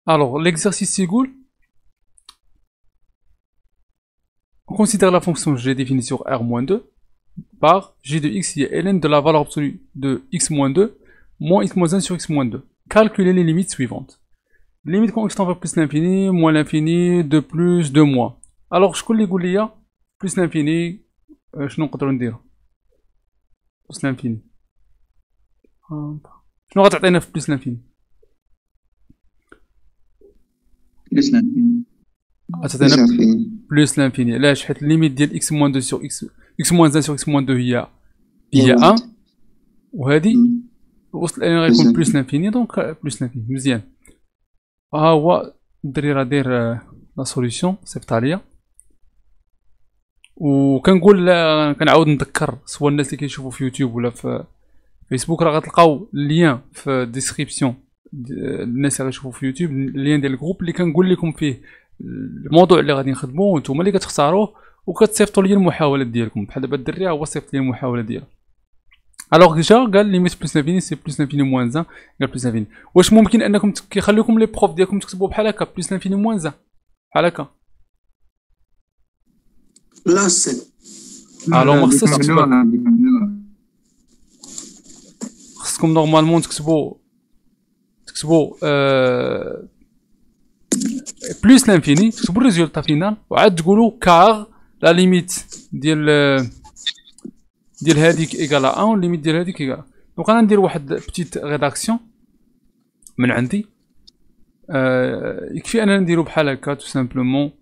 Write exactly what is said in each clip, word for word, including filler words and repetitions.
Alors, l'exercice يقول on considère la fonction g définie sur r moins deux par g de x qui est ln de la valeur absolue de x moins deux moins x moins un sur x moins deux. Calculez les limites suivantes. Limite quand x tend vers plus l'infini, moins l'infini, deux plus, deux moins. Alors شكون اللي يقول لي plus l'infini شنو نقدروا نديرو؟ plus l'infini. شنو غتعطينا في plus l'infini؟ plus l'infini. غتعطينا plus l'infini. علاش؟ حيت الليميت ديال x moins deux sur x x moins un sur x moins deux هي هي واحد وهذه الوسط الان غيكون plus l'infini دونك plus l'infini. مزيان. ها هو الدري راه داير لا سوليسيون صيفطها ليا، وكنقول كنعاود نذكر سواء الناس اللي كيشوفوا في يوتيوب ولا في فيسبوك راه غتلقاو اللين في الديسكريبسيون الناس اللي غيشوفوا في يوتيوب، اللين ديال الجروب اللي كنقول لكم فيه الموضوع اللي غادي نخدموه وانتم اللي كتختاروه وكتصيفطوا لي المحاولات ديالكم. بحال دابا الدري هو صيفط لي المحاوله ديالو. الوغ ديجا قال ليميت بلس لافيني سي بلس لافيني موان زان قال بلس لافيني. واش ممكن انكم كيخليوكم لي بروف ديالكم تكتبوا بحال هكا بلس لافيني موان زان بحال هكا؟ لا سي الو ما خصهاش تكتبوا، خصكم نورمالمون تكتبوا تكتبوا أه... بلس لانفيني، تكتبوا الريزولتا فينال وعاد تقولوا كار لا ليميت ديال ديال هذيك ايكال واحد والليميت ديال هذيك ايكال. دونك انا ندير واحد بتيت ريداكسيون من عندي. أه... يكفي اننا نديرو بحال هكا تو سامبلومون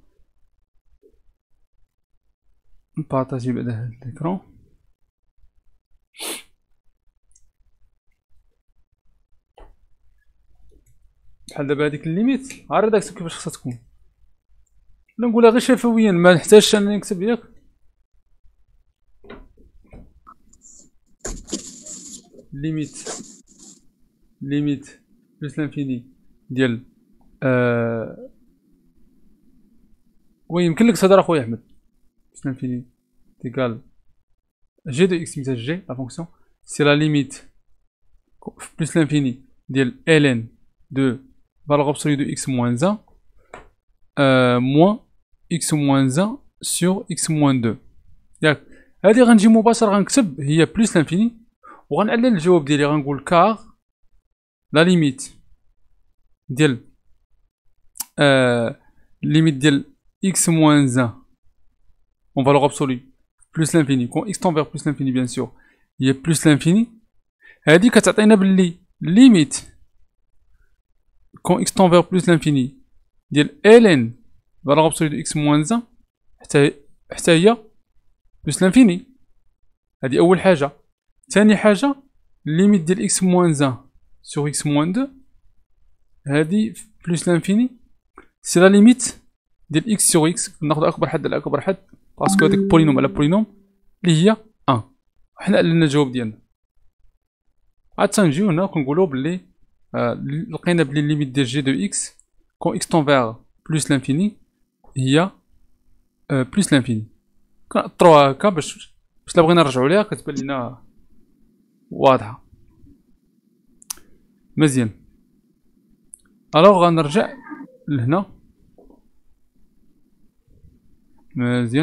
نبارطاجي بعدا هاد ليكرون. بحال دابا هاديك الليميت ها الريداكسيون كيفاش خصها تكون، ولا نقولها غير شفويا ما نحتاجش انني نكتب ياك. ليميت ليميت بلس لانفيني ديال أه... وي يمكن لك تهضر اخويا احمد. بلس لانفيني égal g de x مثال g la fonction c'est la limite plus l'infini ديال ln de valeur absolue de x moins un euh, moins x moins un sur x moins deux. ياك هادي غنجي مباشرة غنكتب هي plus l'infini وغنعلل الجواب ديالي غنقول car la limite ديال euh, limite ديال x moins un en valeur absolue plus l'infini quand x tend vers plus l'infini bien sûr il y a plus l'infini هادي كتعطينا باللي limite quand x tend vers plus l'infini ديال ln valeur absolue de x moins un حتى حتى هي plus l'infini. هادي اول حاجه. ثاني حاجه limite ديال x moins un sur x moins deux هادي plus l'infini c'est la limite ديال x sur x ناخذ اكبر حد على اكبر حد باسكو هاديك بولينوم على بولينوم اللي هي واحد. حنا علنا الجواب ديالنا. عاد تنجيو هنا كنقولو بلي آه لقينا بلي ليميت ديال جي دو اكس كون اكس طون فيغ بلوس لانفيني هي آه بلوس لانفيني. كنطروها هكا باش باش لا بغينا نرجعو ليها كتبان لينا واضحه. مزيان. الوغ غنرجع لهنا. مزيان.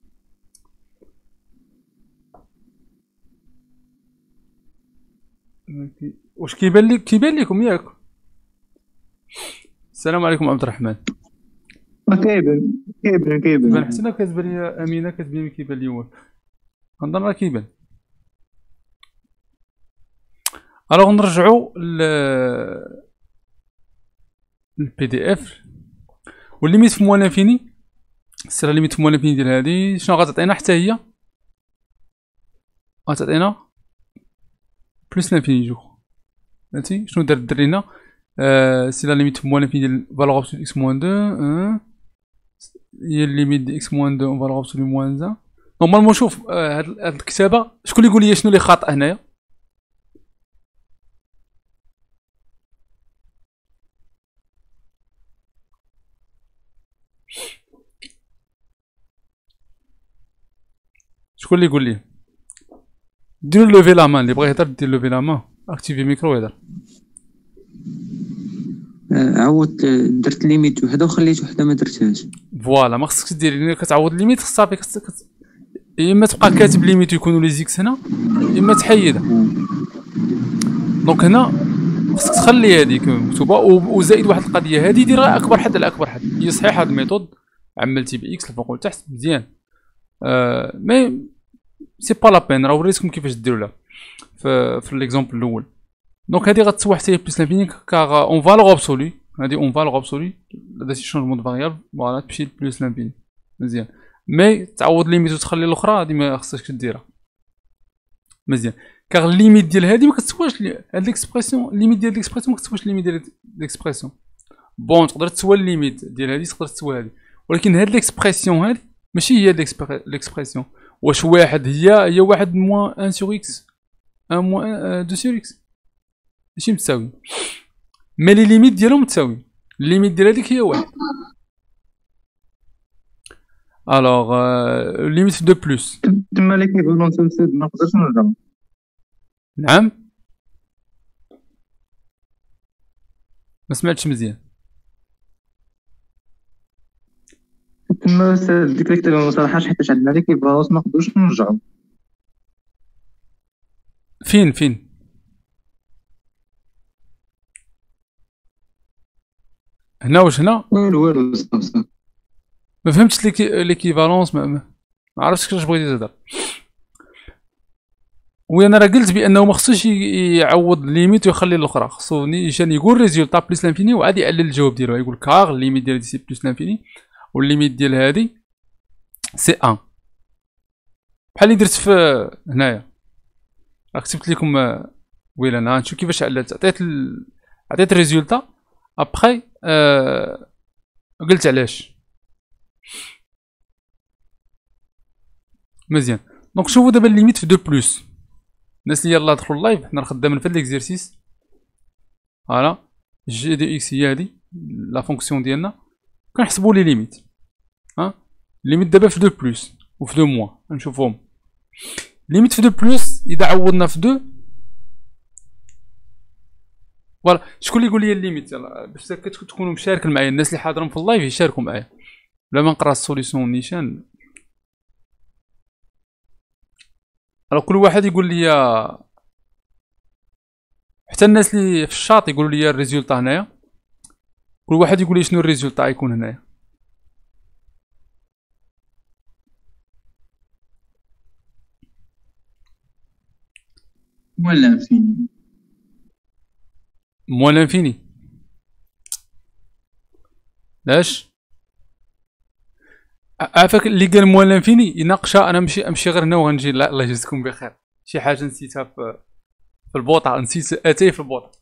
واش كيبان لك كيبان لكم ياك؟ السلام عليكم عبد الرحمن. كيبان كيبان كيبان حتى انا كتبان لي امينه كتبان لي كيبان لي والو. كنظن راه كيبان. الوغ نرجعو ل البي دي اف والليميت في موان انفيني سي لا ليميت في موان انفيني ديال هادي شنو غتعطينا حتى هي غتعطينا بلوس لانفيني جو. فهمتي شنو دار الدري هنا؟ آه سي لا ليميت في موان انفيني ديال فالور ابسولو اكس موان دو أه. هي ليميت ديال اكس موان دو فالور ابسولو موان زان. نورمالمون شوف آه هاد الكتابه شكون اللي يقول لي شنو اللي خاطئ هنايا؟ شكون اللي يقول لي؟ ديرو لوفي لا مان اللي بغا يهضر دير لوفي لا مان اكتيفي ميكرو يهضر. عوض درت ليميت وحده وخليت وحده ما درتهاش. فوالا ما خصكش دير، ملي كتعوض ليميت خص صافي خصك يا اما تبقى كاتب ليميت ويكونوا لي زيكس هنا، يا اما تحيدها. دونك هنا خصك تخلي هذيك مكتوبه، وزائد واحد القضيه هذه دير اكبر حد على اكبر حد. هي صحيح هاد الميثود عملتي باكس الفوق والتحت مزيان، آه مي سي با لا بين، راه وريتكم كيفاش ديروها في في ليكزومبل الاول. دونك هادي غتسوى حتى هي بلس لانفيني كاغ اون فالور ابسولي، هادي اون فالور ابسولي درتي شونجمون دو فاريابل فوالا تمشي بلس لانفيني مزيان. مي تعوض ليميت وتخلي الاخرى هادي ما خصكش ديرها مزيان، كاغ الليميت ديال هادي ما كتسواش هاد ليكسبرسيون، الليميت ديال ليكسبرسيون ما كتسواش الليميت ديال ليكسبرسيون. بون تقدر تسوى الليميت ديال هادي تقدر تسوى هادي، ولكن هاد ليكسبرسيون هادي ماشي هي ليكسبرسيون. واش واحد هي هي واحد موان ان سور اكس ان موان دو سور اكس ماشي متساوي، مي لي ليميت ديالهم متساويين. الليميت ديال هاديك هي واحد. الوغ ليميت في دو بلس تما ليكيفالون سلسل ما نقدرش نرجع. نعم ما سمعتش مزيان. تما ديك اللي كتبها ما صراحاش حيتاش عندنا ليكيفالونس ما نقدروش نرجعو. فين فين هنا واش هنا؟ والو والو صافي صافي ما فهمتش ليكيفالونس، ما, ما عرفتش كيفاش بغيتي تهضر. وي انا راه قلت بانه ما خصوش يعوض ليميت ويخلي الاخرى، خصو نيشان يقول ريزولتا بلس لانفيني وعاد يعلل الجواب ديالو، يقول كاغ الليميت ديال هادي سي بلس لانفيني والليميت ديال هادي سي ان. بحال اللي درت في هنايا راه كتبت لكم ويلا انا نشوف كيفاش عللت. عطيت ال... عطيت الريزولتا ابخي أه... قلت علاش مزيان. دونك شوفوا دابا الليميت في دو بلس. الناس اللي يلاه دخلوا اللايف حنا خدامين في ليكزيرسيس فوالا جي دي اكس هي هادي لا فونكسيون ديالنا كنحسبوا لي ليميت. ها ليميت دابا في دو بلس وفي دو موان نشوفوهم. ليميت في دو بلس اذا عوضنا في دو فوالا. شكون اللي يقول لي الليميت يلاه باش تكونوا مشاركين معايا، الناس اللي حاضرين في اللايف يشاركوا معايا بلا ما نقرا السوليسيون نيشان. راه كل واحد يقول لي، حتى الناس اللي في الشاط يقولوا لي الريزولتا هنايا، كل واحد يقول لي شنو الريزولتا يكون هنايا. موان لانفيني موان لانفيني لاش عافاك اللي قال موان لانفيني يناقشها. انا ماشي امشي غير هنا وغنجي. لا الله يجزيكم بخير، شي حاجه نسيتها في في البوطه، نسيت اتاي في البوطه.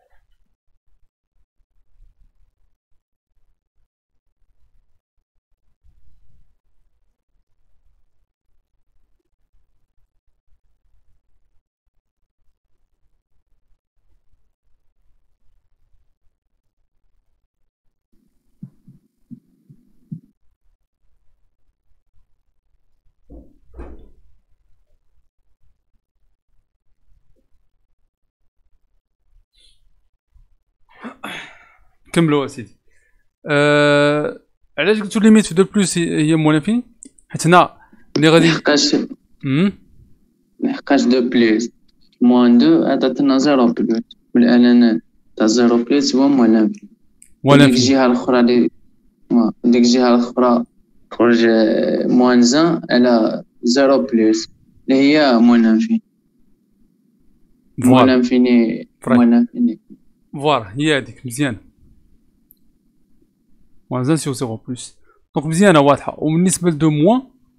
كملوا اسيدي. أه... علاش قلتو ليميت في دو بلس هي موان لانفيني؟ حيت هنا ملي غادي لحقاش امم لحقاش دو بلس موان دو عطاتنا زيرو بلس، والإعلانات تاع زيرو بلس هو موان لانفيني. موان وديك لانفيني الجهة الأخرى لي ديك الجهة الأخرى تخرج موان زان على زيرو بلس اللي هي موان لانفيني. موان فوالا لانفيني موان لانفيني فوالا هي هاديك مزيان. موان زان سيو زيرو بلس دونك مزيانه واضحه. وبالنسبه لدو موان،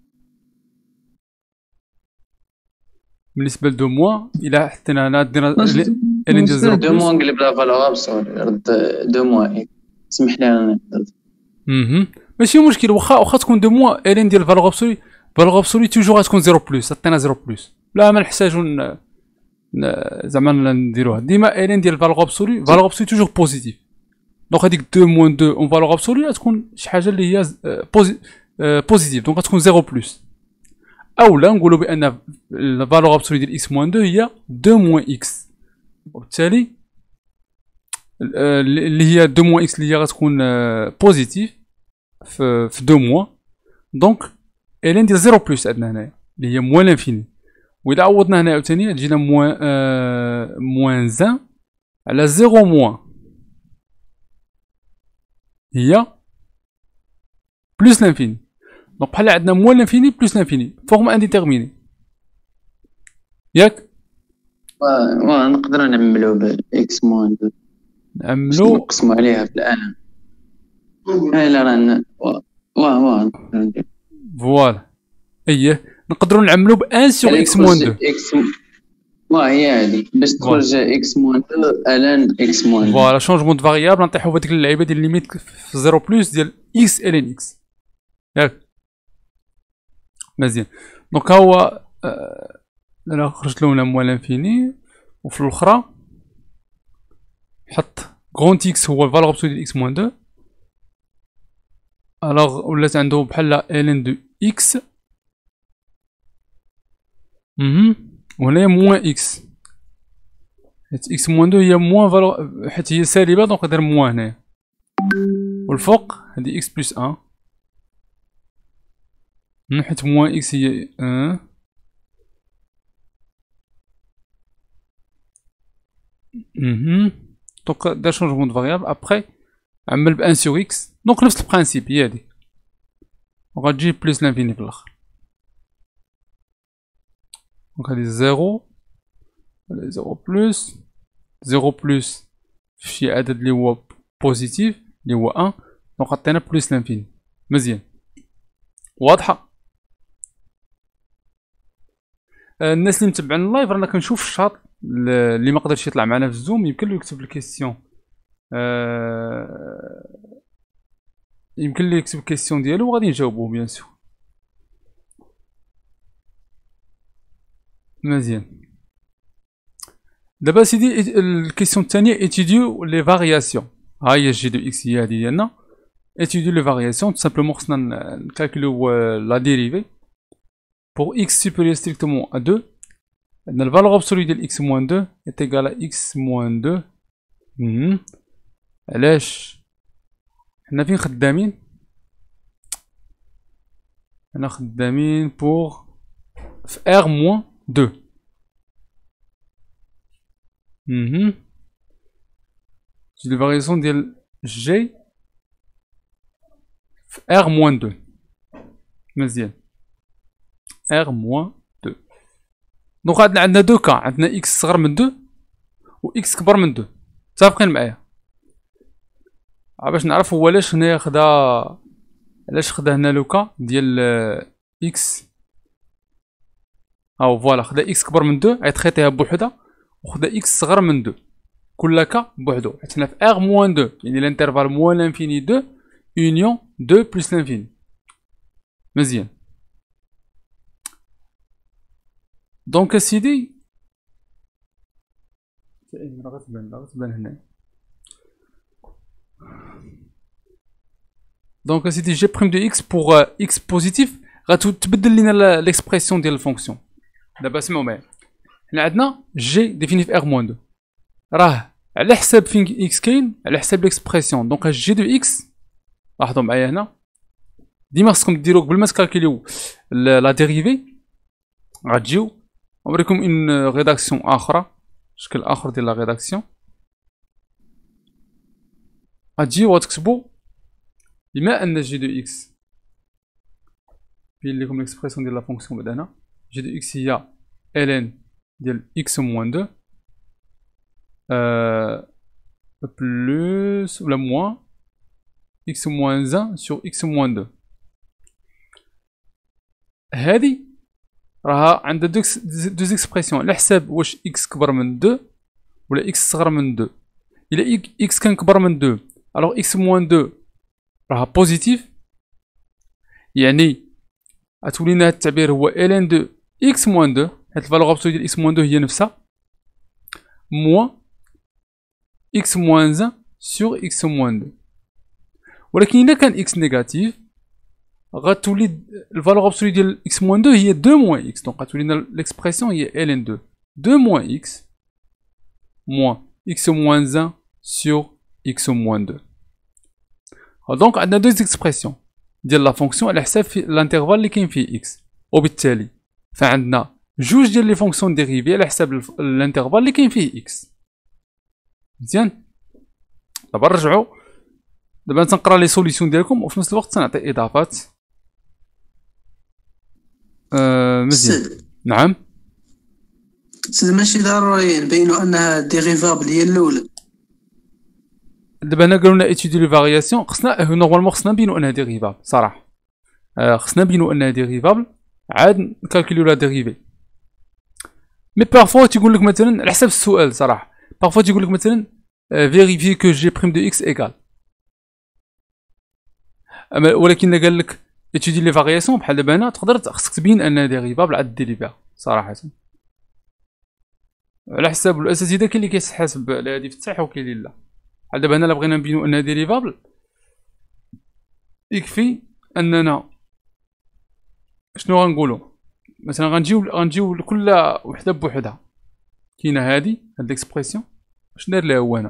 بالنسبه لدو موان الى حطينا هنا دينا اللي ندير زيرو دو بلس. موان قلب لا فالور ابسولي رد دو موان. سمح لي انا نهضر. اها ماشي مشكل، واخا واخا تكون دو موان الين ديال فالور ابسولي، فالور ابسولي توجور غتكون زيرو بلس. عطينا زيرو بلس لا ما نحتاجو زعما نديروها ديما الين ديال فالور ابسولي. فالور ابسولي توجور بوزيتيف. دونك هذيك دو موان دو اون فالور ابسولي غتكون شي حاجه اللي هي بوزيتيف، دونك غتكون زيرو بلس. اولا نقولوا بان الفالور ابسولي ديال اكس موان دو هي دو موان اكس، وبالتالي اللي هي deux moins x اللي هي غتكون بوزيتيف في في deux mois. دونك ln ديال زيرو بلس عندنا هنايا اللي هي موان لانفيني، وإلا عوضنا هنا عاوتاني تجينا موان آه موان زان على زيرو موان هي بلس لانفيني. دونك بحال عندنا موان لانفيني بلس لانفيني فورم انديتيرميني ياك. و نقدروا نعملوا ب اكس موان دو، نعملو نقسموا عليها في الان. الا راه وا وا فوالا اييه نقدروا نعملو ب واحد سور اكس موان دو. وا هي هادي باش تخرج اكس موان دو الان اكس موان دو. فوالا شونجمون دو فاريابل نطيحو في هاديك اللعيبه ديال ليميت في زيرو بلس ديال اكس الين اكس ياك. مزيان دونك ها هو انا خرجت لهم موان لانفيني، وفي الاخرى حط غونت اكس هو الفالور ابسولو ديال اكس موان دو. الوغ ولات عنده بحال الين دو اكس اها وهنايا موان اكس، حيت اكس موان دو هي موان فالور حيت هي سالبه دونك ندير موان هنايا، والفوق هادي اكس بلس ان حيت موان اكس هي ان اها دونك دار شونجمون دو فاريابل. ابخي عمل ب واحد سور اكس دونك نفس البرانسيپ هي هادي، وغتجي بلس لانفيني في الاخر. دونك هادي زيرو زيرو بلس زيرو بلس في شي عدد اللي هو بوزيتيف اللي هو واحد دونك عطينا بلس لانفيني. مزيان واضحه. آه الناس اللي متبعين اللايف رانا كنشوف الشاط اللي ما قدرش يطلع معنا في الزوم يمكن له يكتب الكيستيون. آه يمكن لي يكتب الكيستيون ديالو وغادي نجاوبوه بيان سور. مزيان دابا سيدي الكيستيون الثانيه ايتيديو لي فارياسيون. ها هي جي دو اكس هي هادي ديالنا ايتيديو لي فارياسيون. تو سامبلومون خصنا نكالكوليو لا ديريفي بور اكس سوبيريور ستريكتومون ا deux. عندنا الفالور ابسولو ديال اكس موان deux est égal à اكس موان deux. اها علاش حنا فين خدامين؟ حنا خدامين بوغ في ار موان deux. اها جي لي فارياسيون ديال جي في ار موان deux. مزيان ار موان deux. دونك عندنا عندنا دو كا، عندنا اكس صغر من deux و اكس كبر من deux. متفقين معايا؟ باش نعرف هو علاش هنايا خدا علاش خدا هنا لو كا ديال اكس. هاو فوالا خدا اكس كبر من deux غيتخيطيها بوحدها، وخدا اكس صغر من deux كل كا بوحدو، حيت حنا في ار موان deux يعني الانترفال موان لانفيني deux اونيون deux بلس لانفيني. مزيان دونك اسيدي لا غتبان لا غتبان هنا. دونك اسيدي جي بريم دو اكس بوغ اكس بوزيتيف غتبدل لينا ليكسبرسيون ديال الفونكسيون. دابا سمعوا معايا، حنا عندنا جي ديفيني في ار موان deux راه على حساب فين اكس كاين على حساب ليكسبرسيون. دونك جي دو اكس لاحظوا معايا هنا ديما خصكم ديروا قبل ما تكالكوليو لا ديريفي غتجيو نوريكم ان ريداكسيون اخرى، شكل اخر ديال لا ريداكسيون. غتجيو وتكتبوا بما ان جي دو اكس بين لكم ليكسبرسيون ديال لا فونكسيون بعد هنا جي دو اكس هي الين ديال اكس موان deux euh, بلوس ولا موان اكس موان واحد سور اكس موان deux. هادي راها عندها دوكس دوز اكسبرسيون على حساب واش اكس كبر من deux ولا اكس صغر من deux. الا اكس كان كبر من deux الوغ اكس موان deux راها بوزيتيف، يعني غتولي لنا هاد التعبير هو الين دو اكس موان deux حيت الفالور ابسولو ديال اكس موان deux هي نفسها موان اكس موان واحد سور اكس موان deux. ولكن الا كان اكس نيجاتيف غتولي الفالور ابسولو ديال اكس موان deux هي deux موان اكس. دونك غتولي لنا ليكسبرسيون هي الين دو deux موان اكس موان اكس موان واحد sur x moins deux. دونك عندنا deux expressions ديال لا فونكسيون على حساب الانترفال اللي كاين فيه x، وبالتالي فعندنا جوج ديال لي فونكسيون ديريفي على حساب الانترفال اللي كاين فيه x. مزيان. دابا نرجعو، دابا تنقرا لي سوليسيون ديالكم وفي نفس الوقت تنعطي اضافات. آه مزيان. سيد نعم. سيد ماشي ضروري نبينو انها ديريفابل هي الاولى. دابا هنا قالوا لنا ايتيدي لي فارياسيون، خصنا نورمالمون خصنا نبينو انها ديريفابل صراحه. آه خصنا نبينو انها ديريفابل عاد نكالكوليو لا ديريفي. مي بارفوا تيقول لك مثلا على حسب السؤال صراحه، بارفوا تيقول لك مثلا فيريفي كو جي بريم دو اكس ايكال، ولكن الا قال لك ايتيدي لي فارياسيون بحال دابا هنا تقدر خصك تبين انها ديريفابل عاد ديريفيها صراحه على حساب الاساتذه. كاين اللي كيحاسب على هادي في التصحيح وكاين اللي لا. بحال دابا هنا الا بغينا نبينو انها ديريفابل يكفي اننا شنو غنقولو، مثلا غنجيو غنجيو لكل وحده بوحدها. كاينه هادي هاد ليكسبرسيون اش ندير ليها هو هنا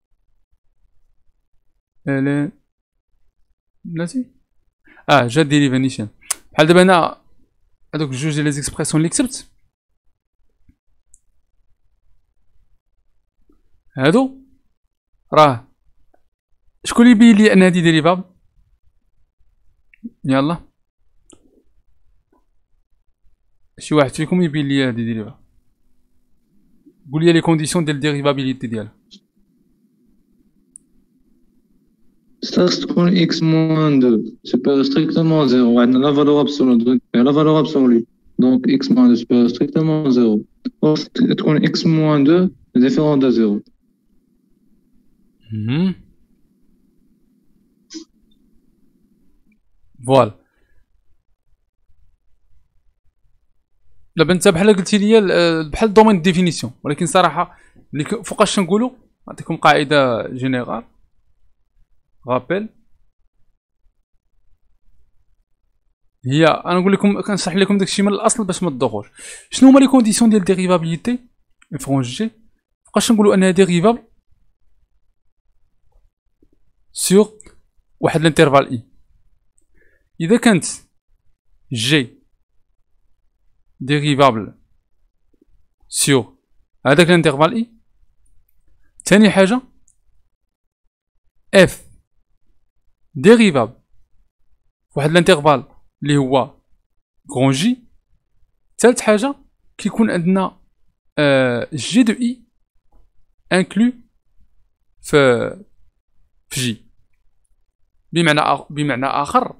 ال بلاتي اه جا ديريفانيشن. بحال دابا هنا هادوك جوج ديال لي زيكسبرسيون اللي كتبت هادو، راه شكون اللي يبين لي ان هادي ديريفابل؟ يلا شي واحد فيكم يبين لي هادي ديريفابل، قول لي لي كونديسيون ديال الديريفابيليتي ديالها. خاص تكون اكس موان دو سوبر ستريكتومون زيرو، عندنا لا فالور ابسولو دونك لا فالور ابسولو دونك اكس موان دو سوبر ستريكتومون زيرو، خاص تكون اكس موان دو ديفيرون دو زيرو. فوالا. دابا انت بحال قلتي لي بحال دومين ديفينيسيون، ولكن صراحه ملي فوقاش نقولوا نعطيكم قاعده جينيرال رابيل. هي انا نقول لكم كنشرح لكم داكشي من الاصل باش ما تدوخوش. شنو هما لي كونديسيون ديال ديريفابيليتي فرونج جي؟ فوقاش نقولوا انها ديريفابل سور واحد الانترفال اي. اذا كانت جي ديريفابل سور هذاك الانترفال اي، ثاني حاجه اف ديريفابل واحد الانترفال اللي هو كرون جي، ثالث حاجه كيكون عندنا جي دو اي انكلو في في جي. بمعنى بمعنى اخر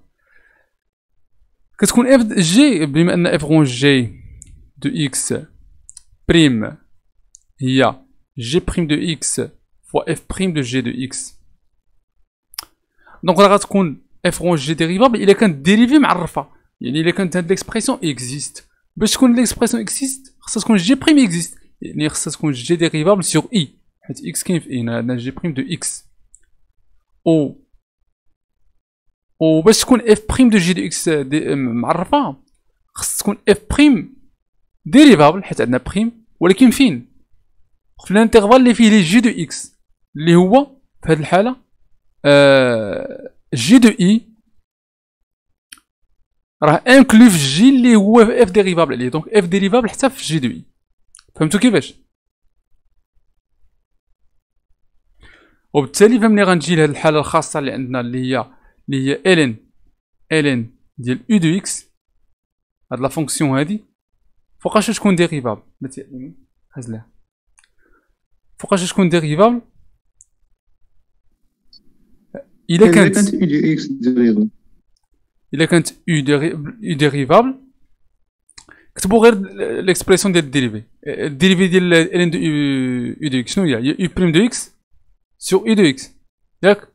كتكون اف جي، بما ان اف غون جي دو اكس بريم هي جي بريم دو اكس فوا اف بريم دو جي دو اكس، دونك راه غتكون اف غون جي ديريفابل الا كانت ديريفي معرفه. يعني الا كانت هاد ليكسبرسيون اكزيست، باش تكون ليكسبرسيون اكزيست خاصها تكون جي بريم اكزيست، يعني خاصها تكون جي ديريفابل سور اي، حيت اكس كاين في اي، عندنا جي بريم دو اكس. او و باش تكون اف بريم دو جي دو اكس معرفه خاص تكون اف بريم ديريفابل، حيت عندنا بريم ولكن فين؟ في الانترفال اللي فيه لي جي دو اكس اللي هو في هاد الحاله آه جي دو اي راه انكلو في جي اللي هو اف ديريفابل عليه، دونك اف ديريفابل حتى في جي دو اي. فهمتوا كيفاش؟ وبالتالي فملي غنجي لهاد الحاله الخاصه اللي عندنا اللي هي اللي هي الين الين ديال يو دو اكس، هاد لا فونكسيون هادي فوقاش تكون ديريفابل؟ هز لها فوقاش تكون ديريفابل الا كانت يو دو اكس ديريفابل. الا كانت يو ديريفابل كتبوا غير ليكسبرسيون ديال الديريفي. الديريفي ديال الين دو يو دو اكس شنو هي؟ يو بريم دو اكس سور يو دو اكس، ياك؟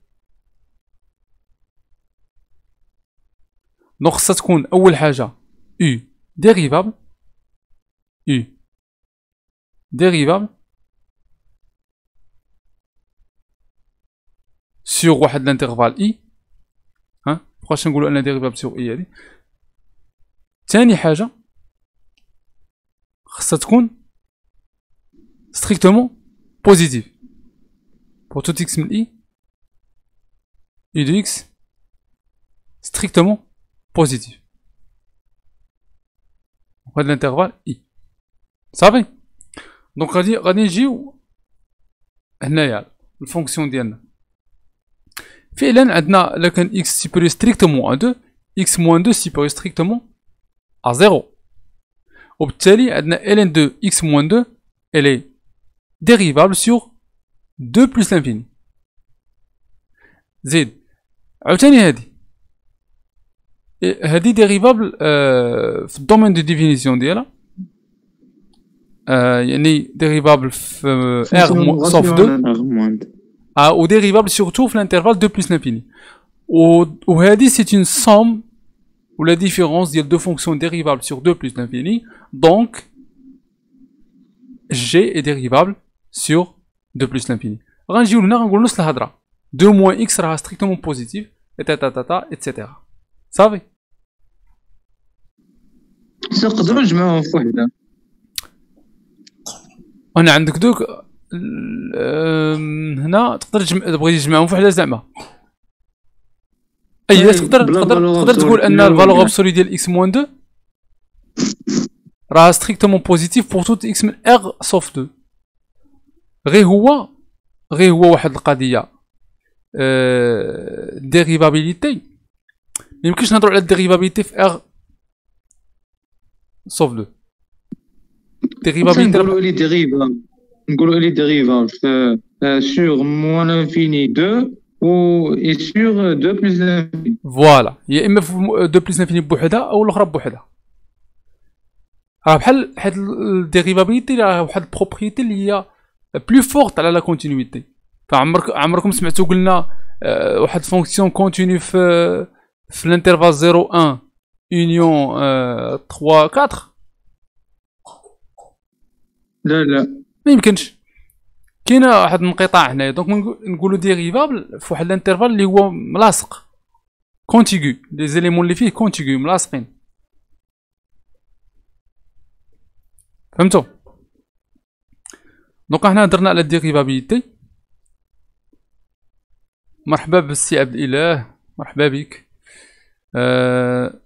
دونك خصها تكون اول حاجه يو ديريفابل يو ديريفابل سور واحد الانترفال اي. ها بقاش نقولوا ان ديريفابل سور اي هادي. ثاني حاجه خصها تكون ستريكتومون بوزيتيف pour tout x من i i de x strictement positif. Donc هاد l'intervalle i صافي. دونك غادي غادي نجيو هنايا الفونكسيون ديالنا. فعلا عندنا الا كان x supérieur strictement à deux x moins deux supérieur strictement à zéro. وبالتالي عندنا ln de x moins deux elle est dérivable sur deux plus l'infini. زيد عاوتاني هادي هادي ديريفابل آه في الدومين دو ديفينيسيون ديالها آه يعني ديريفابل في r sauf deux آه و ديريفابل surtout في l'intervalle deux plus l'infini. و هادي c'est une somme ou la différence ديال deux fonctions dérivables sur deux plus l'infini. Donc g est dérivable sur deux plus l'infini. غنجيو لهنا غنقول نفس الهضره deux moins x راها strictement positive eta ta ta ta et cetera. صافي. نقدروا نجمعوهم في وحده. انا عندك دوك هنا تقدر تجمع بغيتي تجمعهم في وحده زعما اي تقدر تقدر تقدر تقول ان الفالور ابسولي ديال x moins deux راها strictement positive pour tout x من r sauf deux. غير هو غير هو واحد القضيه أه ديريفابيليتي ميمكنش نهضروا على الديريفابيليتي في ار سوف دو. ديريفابيليتي نقولوا لي ديريفابل نقولوا لي ديريفابل في سور موان انفيني deux و اي سور deux بلس انفيني. فوالا يا اما في deux بلس انفيني بوحدها او الاخرى بوحدها. راه بحال حيت الديريفابيليتي راه واحد البروبريتي اللي هي بلو فورت على لا كونتينيتي. فعمرك عمركم سمعتوا قلنا أه واحد فونكسيون كونتينيو في في الانترفال زيرو واحد يونيون أه ثلاثة أربعة؟ لا لا ما يمكنش. كاينه واحد الانقطاع هنايا. دونك نقولوا ديريفابل في واحد الانترفال اللي هو ملاصق كونتيغو لي زيليمون اللي فيه كونتيغو ملاصقين. فهمتوا؟ دونك حنا هضرنا على الديريفابيليتي. مرحبا بالسي عبد الاله مرحبا بك. أه...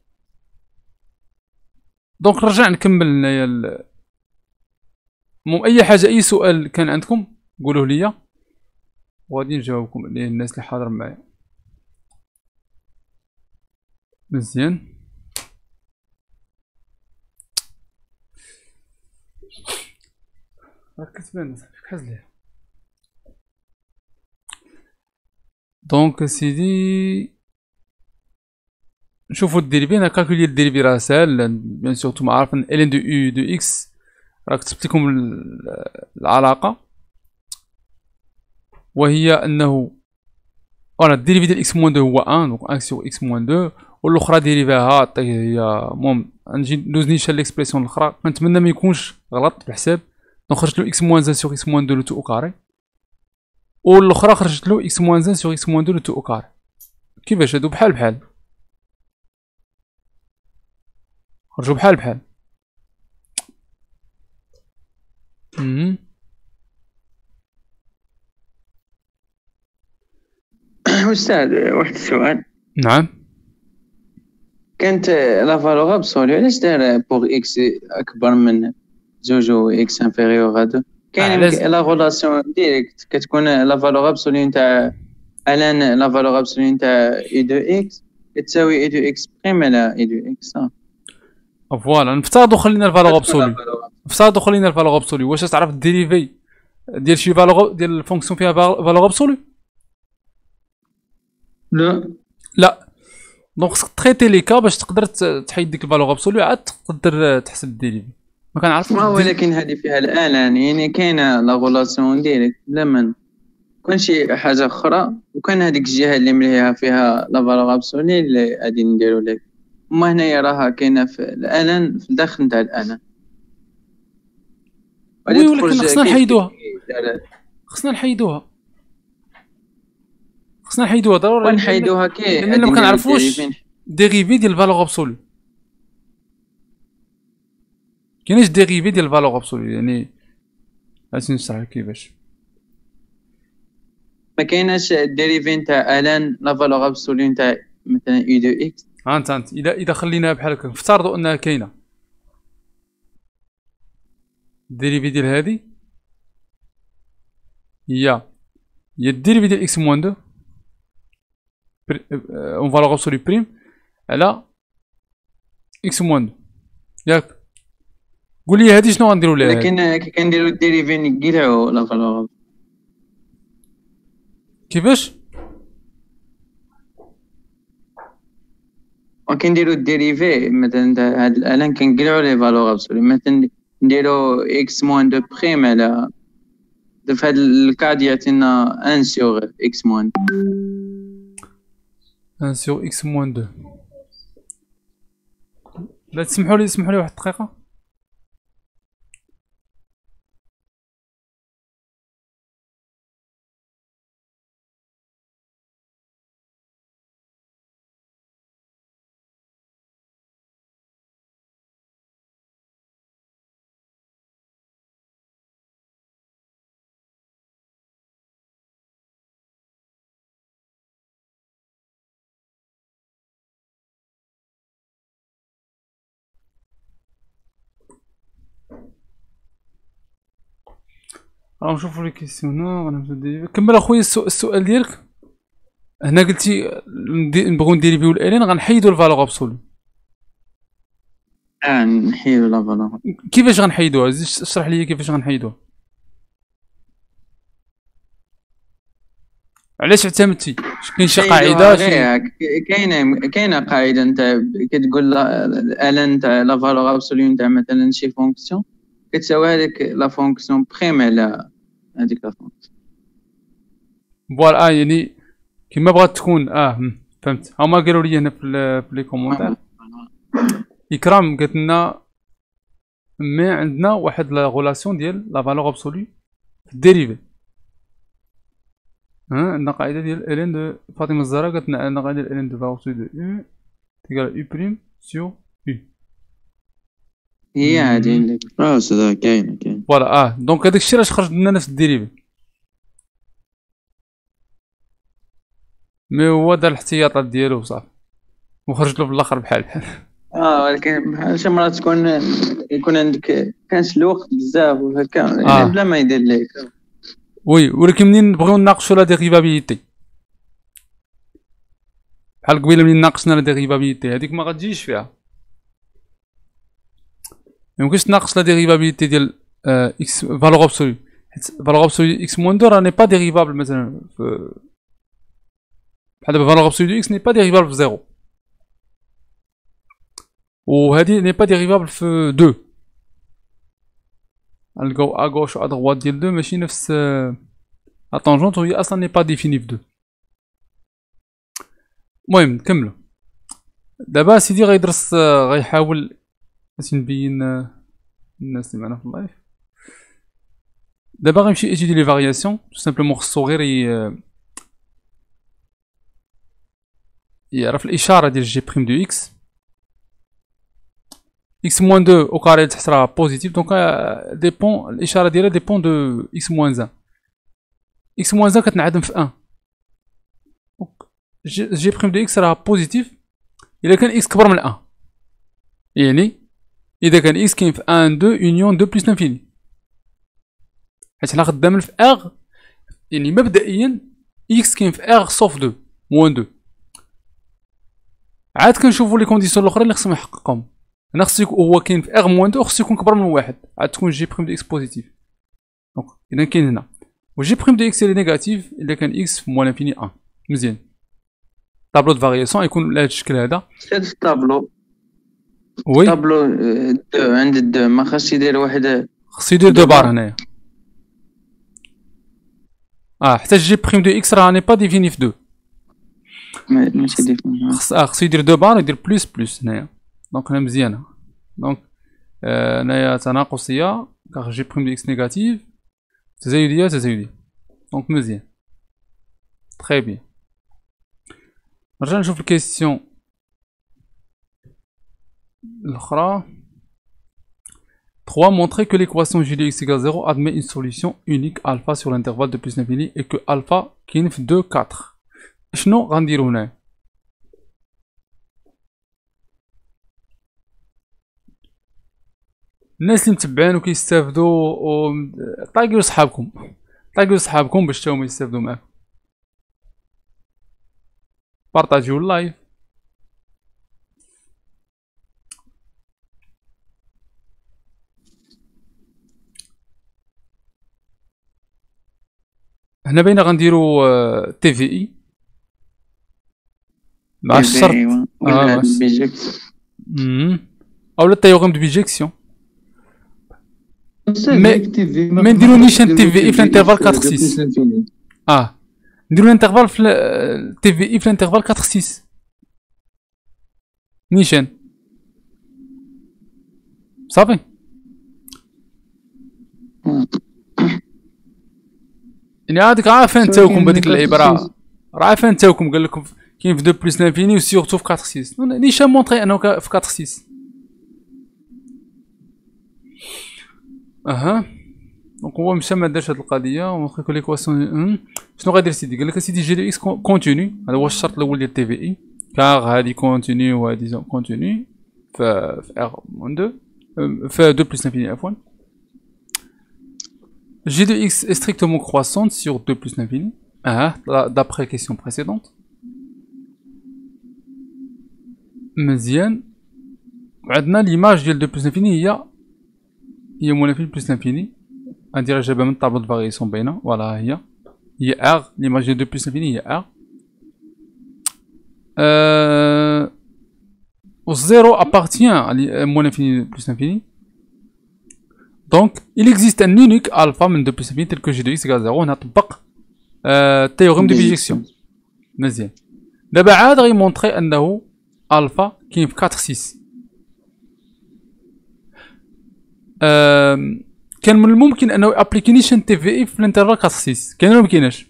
دونك نرجع نكمل هنايا ال... مم اي حاجه اي سؤال كان عندكم قولوه ليا وغادي نجاوبكم عليه الناس اللي حاضر معايا. مزيان. راك كتبان صافي حاز ليها. دونك سيدي نشوفو الديريفي. انا كالكولي الديريفي راه ساهل بيان سور. نتوما عارفين ln دو u دو x راه كتبت لكم العلاقه وهي انه فوالا الديريفي ديال x moins deux هو واحد. دونك واحد sur x moins deux والاخرى ديريفاها عطيه هي المهم نجي ندوز نيشان ليكسبريسيون الاخرى. كنتمنى ما يكونش غلط في الحساب. دونك خرجت له x moins un sur x moins deux لو تو او كاري والاخرى خرجت له x moins un sur x moins deux لو تو او كاري. كيفاش هادو بحال بحال خرجوا بحال بحال. امم أستاذ واحد السؤال. نعم. كانت لا فالور ابسولو علاش دار بوغ اكس اكبر من زوج و اكس انفيريور هادو؟ كاين لا غولاسيون ديريكت كتكون لا فالور ابسولو نتاع الان لا فالور ابسولو نتاع اي دو اكس كتساوي اي دو اكس بريم على اي دو اكس. فوالا نفترضوا خلينا الفالور ابسولو نفترضوا خلينا الفالور ابسولو. واش تعرف الديريفي ديال شي فالور ديال الفونكسيون فيها فالور ابسولو؟ لا لا. دونك خصك تريتي لي كا باش تقدر تحيد ديك الفالور ابسولو عاد تقدر تحسب الديريفي. ما كنعرفش ولكن هذه فيها الان يعني كاينه لا غولاسيون ديريكت بلا من كون شي حاجه اخرى وكان هذيك الجهه اللي مليها فيها لا فالور ابسولو اللي غادي نديرو لك. وما هنايا راها كاينه في الان في الداخل نتاع الان. وي ولكن خصنا نحيدوها خصنا نحيدوها خصنا نحيدوها ضروري. ونحيدوها كي لان ما كنعرفوش ديريفي ديال الفالور ابسولو. كاينش ديريفي ديال الفالور ابسولو يعني عرفتي نشرح كيفاش. ما كايناش الديريفي نتاع الان لا فالور ابسولي نتاع مثلا اي دو اكس. ها انت انت اذا اذا خليناها بحال هكا نفترضوا انها كاينه الديريفي ديال هادي هي هي الديريفي ديال اكس موان دو اون فالور ابسولي بريم على اكس موان دو ياك. قول لي هادي شنو غنديروا ليها؟ لكن كي كنديروا الديريفي نقلعوا لا فالور. كيفاش؟ وكنديروا الديريفي مثلا تاع هاد الان كنقلعوا لي فالور ابسولي مثلا نديروا اكس موان دو بريم على في هاد الكاد يعطينا واحد سور اكس موان واحد سور اكس موان دو. لا تسمحوا لي تسمحوا لي واحد الدقيقه. راه نشوفوا لي كيسيون غنبداو. كمل اخويا السؤال ديالك. هنا قلتي نبغيو نديريفيو الالين غنحيدو الفالور ابسولو. اه نحيدو لا فالور. كيفاش غنحيدوها؟ زيد اشرح لي كيفاش غنحيدوها. علاش اعتمدتي؟ كاين شي قاعده شي كاينه كاينه قاعده انت كتقول الان نتاع لا فالور ابسولو نتاع مثلا شي فونكسيون كتساوي هذيك لا فونكسيون بريم على هذيك لا فونكسيون. فوالا اه يعني كيما بغات تكون اه فهمت. هما قالوا لي هنا في لي كومونتير اكرام قالت لنا مي عندنا واحد لا غولاسيون ديال لا فالور ابسولو في الديريفي. ها عندنا قاعده ديال الين دو فاطمه الزهراء قالت لنا عندنا قاعده ديال الين دو فالور ابسولو دو يو تيكال يو بريم سيو يو. هي هادي اللي اه سدا كاينه كاين. فوالا اه دونك هذاك الشيء علاش خرج لنا نفس الديريفي. مي هو دار الاحتياطات ديالو وصافي وخرج له في الاخر بحال بحال. اه ولكن شي مرات تكون يكون عندك كانش الوقت بزاف وهكا آه. بلا ما يدير لك. وي ولكن منين نبغيو نناقشوا لا ديريفابيليتي بحال قبيله منين ناقشنا لا ديريفابيليتي هذيك ما غتجيش فيها. ميمكنش تناقش لا ديريفابيليتي ديال اكس فالور ابسولو حيت فالور ابسولو اكس موان دو راه ني با ديريفابل مثلا في بحال دابا فالور ابسولو اكس ني با ديريفابل في زيرو وهادي ني با ديريفابل في دو. نلقاو ا غوش و ا دغوات ديال دو ماشي نفس لا طونجونت وهي اصلا ني با ديفيني في دو. المهم نكملو. دابا سيدي غيدرس غيحاول باش نبين الناس اللي معنا في اللايف. دابا غيمشي ايتيدي لي فارياسيون تو سامبلومون خصو غير يعرف الاشاره ديال جي بريم دو اكس. اكس موان دو او كاري تحت راه بوزيتيف دونك ديبون الاشاره ديالها ديبون دو اكس موان واحد. اكس موان واحد كتنعدم في واحد دونك جي بريم دو اكس راه بوزيتيف الا كان اكس كبر من واحد. يعني اذا كان اكس كاين في واحد دو يونيون دو بلس لانفيني حيت حنا خدامين في اغ يعني مبدئيا اكس كاين في اغ صوف دو موان دو. عاد كنشوفوا لي كونديسيون الاخرين اللي خصهم يحققهم. هنا خصو هو كاين في اغ موان دو خصو يكون كبر من واحد عاد تكون جي بريم دو اكس بوزيتيف. دونك اذا كاين هنا وجي بريم دو اكس اللي نيجاتيف الا كان اكس في موان لانفيني واحد. مزيان طابلو دو فارياسيون يكون بهذا الشكل هذا. في الطابلو وي طابلو دو عند الدو ما خاصش يدير واحد خصو يدير دو بار هنايا. اه حتى جي بريم دو اكس راه ني با ديفيني في دو ماشي ديفيني. خص اه خصو يدير دو بار يدير بلس بلس هنايا. دونك هنا مزيانه. دونك هنايا تناقصيه كاع جي بريم دو اكس نيجاتيف تزايديه تزايديه. دونك مزيان تري بيان. نرجع نشوف الكيستيون الاخرى. trois. Montrer que l'équation J de x égale zéro admet une solution unique alpha sur l'intervalle de plus l'infini et que alpha كاين في deux quatre. شنو غنديرو هنا؟ الناس اللي متبعين وكيستافدوا و طايقوا صحابكم طايقوا صحابكم باش تاهما يستافدوا معاكم. بارطاجيو اللايف. هنا باينه غنديرو تي في اي مع الشرط ولا بيجيكس اولا التيوغم دو بيجيكسيون. ما نديرو نيشان تي في اي في الانترفال quatre six. اه نديرو الانترفال في تي في اي في الانترفال quatre six نيشان صافي. يعني هاديك عارفين نتاوكم بهاديك العباره راه عارفين نتاوكم قال لكم كاين في دو بلس لانفيني و سيغتو في quatre six. نيشان مونطري انه في quatre six. اها دونك هو مشى ما دارش هاد القضيه ونخلي كل ليكواسيون. شنو غادير سيدي؟ قال لك سيدي جي دو اكس كونتينيو. هذا هو الشرط الاول ديال تي في اي كار هادي كونتينيو وهادي زون كونتينيو في في ار موان دو في deux plus l'infini عفوا. G de x est strictement croissante sur deux plus l'infini. Ah, d'après la question précédente. مزيان. عندنا l'image ديال deux plus l'infini هي هي منافي plus l'infini. غنديرها جابها من طابلو د فارياسيون باينه. فوالا هي هي R. l'image ديال deux plus l'infini هي R. Euh, au zéro appartient à moins l'infini plus l'infini. Donc, il existe un unique alpha من deux plus l'infini tel que G de x égale zéro. نطبق التيوريم دو بيجيكسيون. مزيان. دابا عاد غيمونطري انه الفا كاين في quatre six. أه كان من الممكن انه ابليكي نيشان تي في اي في الانترفال quatre six. كاين ولا مكايناش؟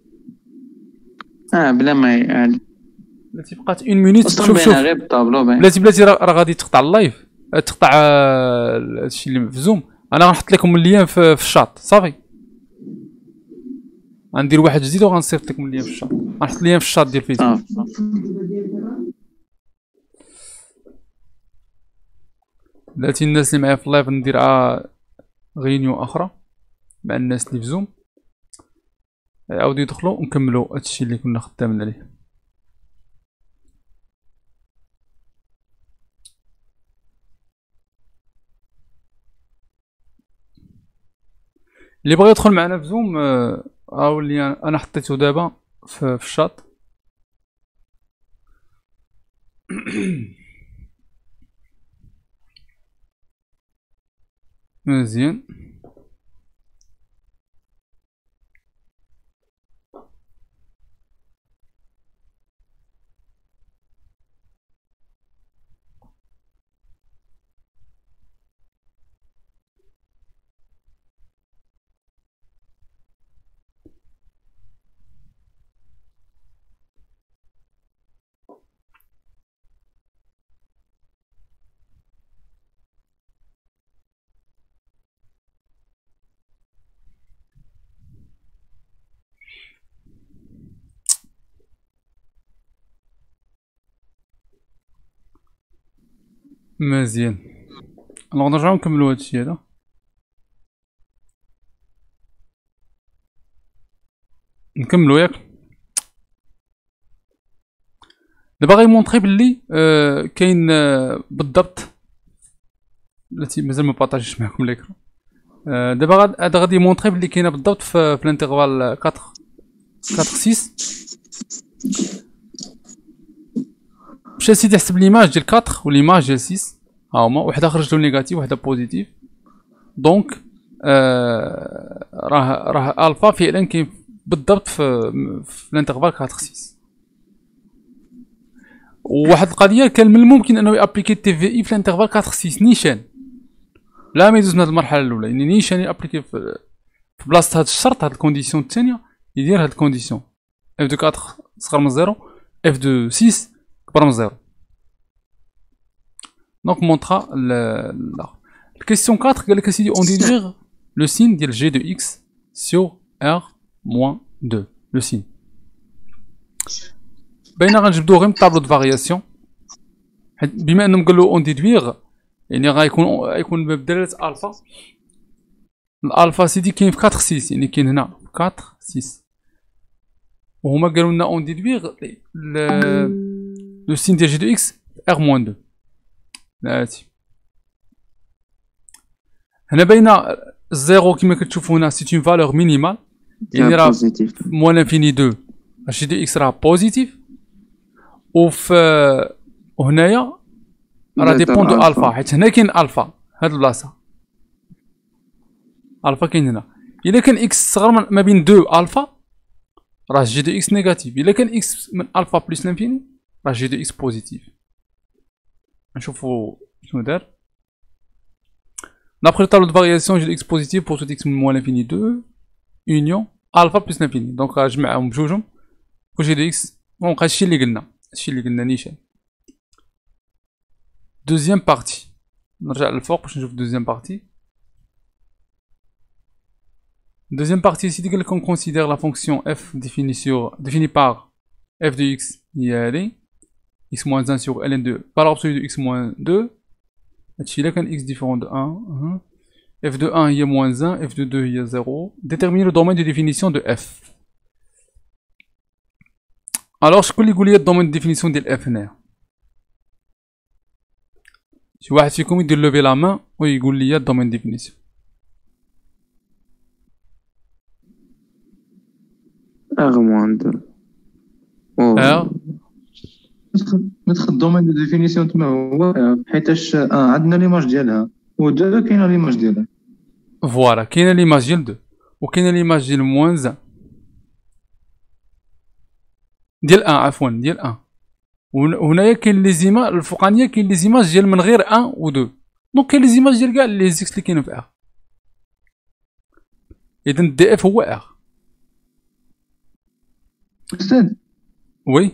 اه بلا ما يعاد. بلاتي بقات اون مينوت تشوف شوف غير بالطابلو باين. بلاتي بلاتي راه غادي تقطع اللايف تقطع هادشي اللي في زوم. انا غنحط لكم اللين في, في الشاط صافي. غندير واحد جديد وغنصيفط لكم اللين في الشاط. غنحط اللين في الشاط ديال فيسبوك. بلاتي الناس اللي معايا في اللايف ندير ع غينيون اخرى مع الناس اللي في زوم يعاودو يدخلوا ونكملوا هادشي اللي كنا خدامين عليه. اللي بغى يدخل معنا في زوم هاو اللي انا حطيته دابا في, في الشاط. مزيان. مزيان. الوغ نرجعو نكملو هادشي هذا. نكملو ياك. دابا غيمونطري بلي آه كاين آه بالضبط. بلاتي مازال ما بارطاجيش معكم ليكرون. آه دابا هذا غادي يمونطري بلي كاينه بالضبط في, في الانترفال quatre quatre six. مشى سيدي حسب ليماج ديال quatre وليماج ديال six ها هما. وحده خرجت له نيجاتيف وحده بوزيتيف. دونك آه راه راه الفا فعلا كاين بالضبط في في الانترفال quatre six. وواحد القضيه كان من الممكن انه يابليكي تي في اي في الانترفال quatre six نيشان لا ما يدوز من هاد المرحله الاولى. يعني نيشان يابليكي في بلاصه هاد الشرط هاد الكونديسيون الثانيه يدير هاد الكونديسيون اف دو quatre صغر من زيرو اف دو six كبر من زيرو. دونك مونطرا ال Question quatre, قال لك اسيدي on déduire le signe ديال g de x sur r moins deux. Le signe. بينا غنجبدو غير من طابلو د فارياسيون، بما انهم قالو on déduire يعني غيكون غيكون بدلاله الفا. الالفا سيدي كاين في أربعة ستة، يعني كاين هنا في أربعة ستة، وهما قالوا لنا on déduire le signe ديال g de x r moins deux. هاتي هنا باينه الزيرو كما كتشوفوا هنا سي اون فالور مينيمال، يعني راه موان لانفيني دو جي دو اكس راه بوزيتيف، وفي وهنايا راه ديبون دو الفا، حيت هنا كاين الفا هاد البلاصه، الفا كاين هنا. الا كان اكس صغر ما بين دو الفا راه جي دو اكس نيجاتيف، الا كان اكس من الفا بلس لانفيني راه جي دو اكس بوزيتيف. نشوفوا شنو دار. D'après le tableau de variation, j'ai x positif pour tout x moins l'infini deux, union alpha plus l'infini. Donc, je mets un bjoujoum pour g de x. Bon, c'est ce que nous avons. Deuxième partie. On va le fort pour changer la deuxième partie. Deuxième partie, ici, qu'on considère la fonction f définie, sur, définie par f de x, il y a x moins un sur ln deux par l'absolu de x moins deux. Là, quand x différent de un, uh-huh. f de un il y a moins un, f de deux il y a zéro. Déterminer le domaine de définition de f. Alors, je peux dire le domaine de définition de f. Si vous avez de lever la main, oui, il y a le domaine de définition. R moins deux. R. ندخل الدومين دو ديفينيسيون تما هو حيتاش اه عندنا ليماج ديالها و دو كاينه ليماج ديالها. فوالا كاينه ليماج ديال دو وكاينه ليماج ديال موان ان ديال ان عفوا ديال ان. وهنايا كاين لي زيما الفوقانيه كاين لي زيماج ديال من غير ان و دو، دونك كاين لي زيماج ديال كاع لي زيكس اللي كاينين في ار. اذا دي اف هو ار. استاذ وي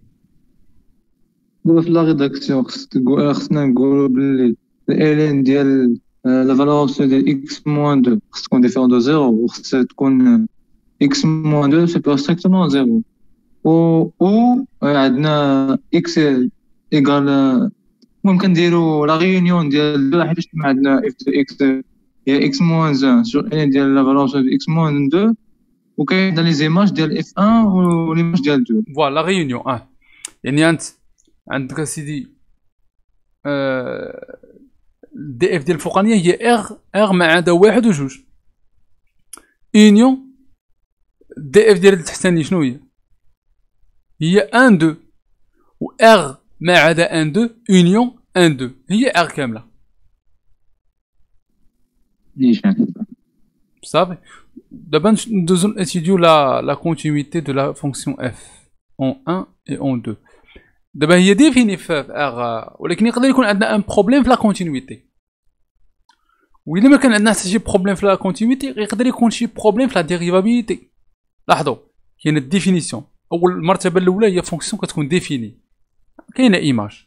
دابا في لا ريداكسيون خصنا نقولو بلي الالين ديال لا فالور ابسولو ديال اكس موان دو خص تكون ديفيرون دو زيرو، وخص تكون اكس موان دو سوبر ستريكتومون زيرو، و و عندنا اكس ايكال ممكن نديرو لا ريونيون ديال دو حيت عندنا اف دو اكس هي اكس موان واحد سور الين ديال لا فالور ابسولو ديال اكس موان دو، وكاين عندنا لي زيماج ديال اف واحد و ليماج ديال دو. فوالا لا ريونيون اه يعني انت عندك سيدي آه دي اف ديال الفوقانيه هي ار ار ما عدا واحد وجوج، يونيون دي اف ديال التحتاني شنو هي؟ هي ان دو، و ار ما عدا ان دو يونيون ان دو هي ار كامله. نيشان صافي. دابا ندوزو ناتيديو لا لا كونتينيتي دو لا فونكسيون اف اون ان اي اون دو. دابا هي ديفيني في ار، ولكن يقدر يكون عندنا ان بروبليم في لا كونتينيتي، وإلا ما كان عندنا حتى شي بروبليم في لا كونتينيتي يقدر يكون شي بروبليم في لا ديريفابيليتي. لاحظوا كاين الديفينيسيون، اول المرتبه الاولى هي فونكسيون كتكون ديفيني كاينه ايماج.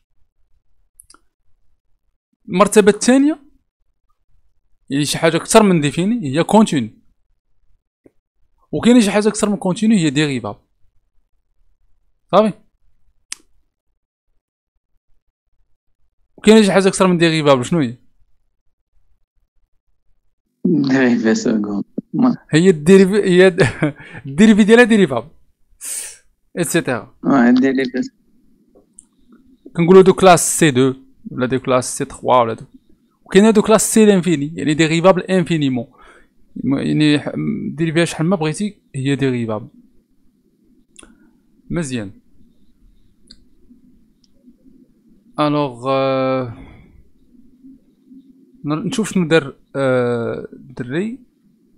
المرتبه الثانيه هي شي حاجه اكثر من ديفيني هي كونتيني، وكاينه شي حاجه اكثر من كونتيني هي ديريفابل. صافي. وكاينه شي حاجه اكثر من ديريفابل شنو هي؟ ديريفي سكون هي الديريفي هي الديريفي ديالها ديريفابل ايتترا. اه ديريفي كنقولوا دو كلاس سي اثنين ولا دو كلاس سي ثلاثة ولا دو، وكاينه دو كلاس سي لانفيني يعني ديريفابل انفينيمون، يعني ديري فيها شحال ما بغيتي هي ديريفابل. مزيان. الوغ euh... نشوف شنو دار الدري. euh...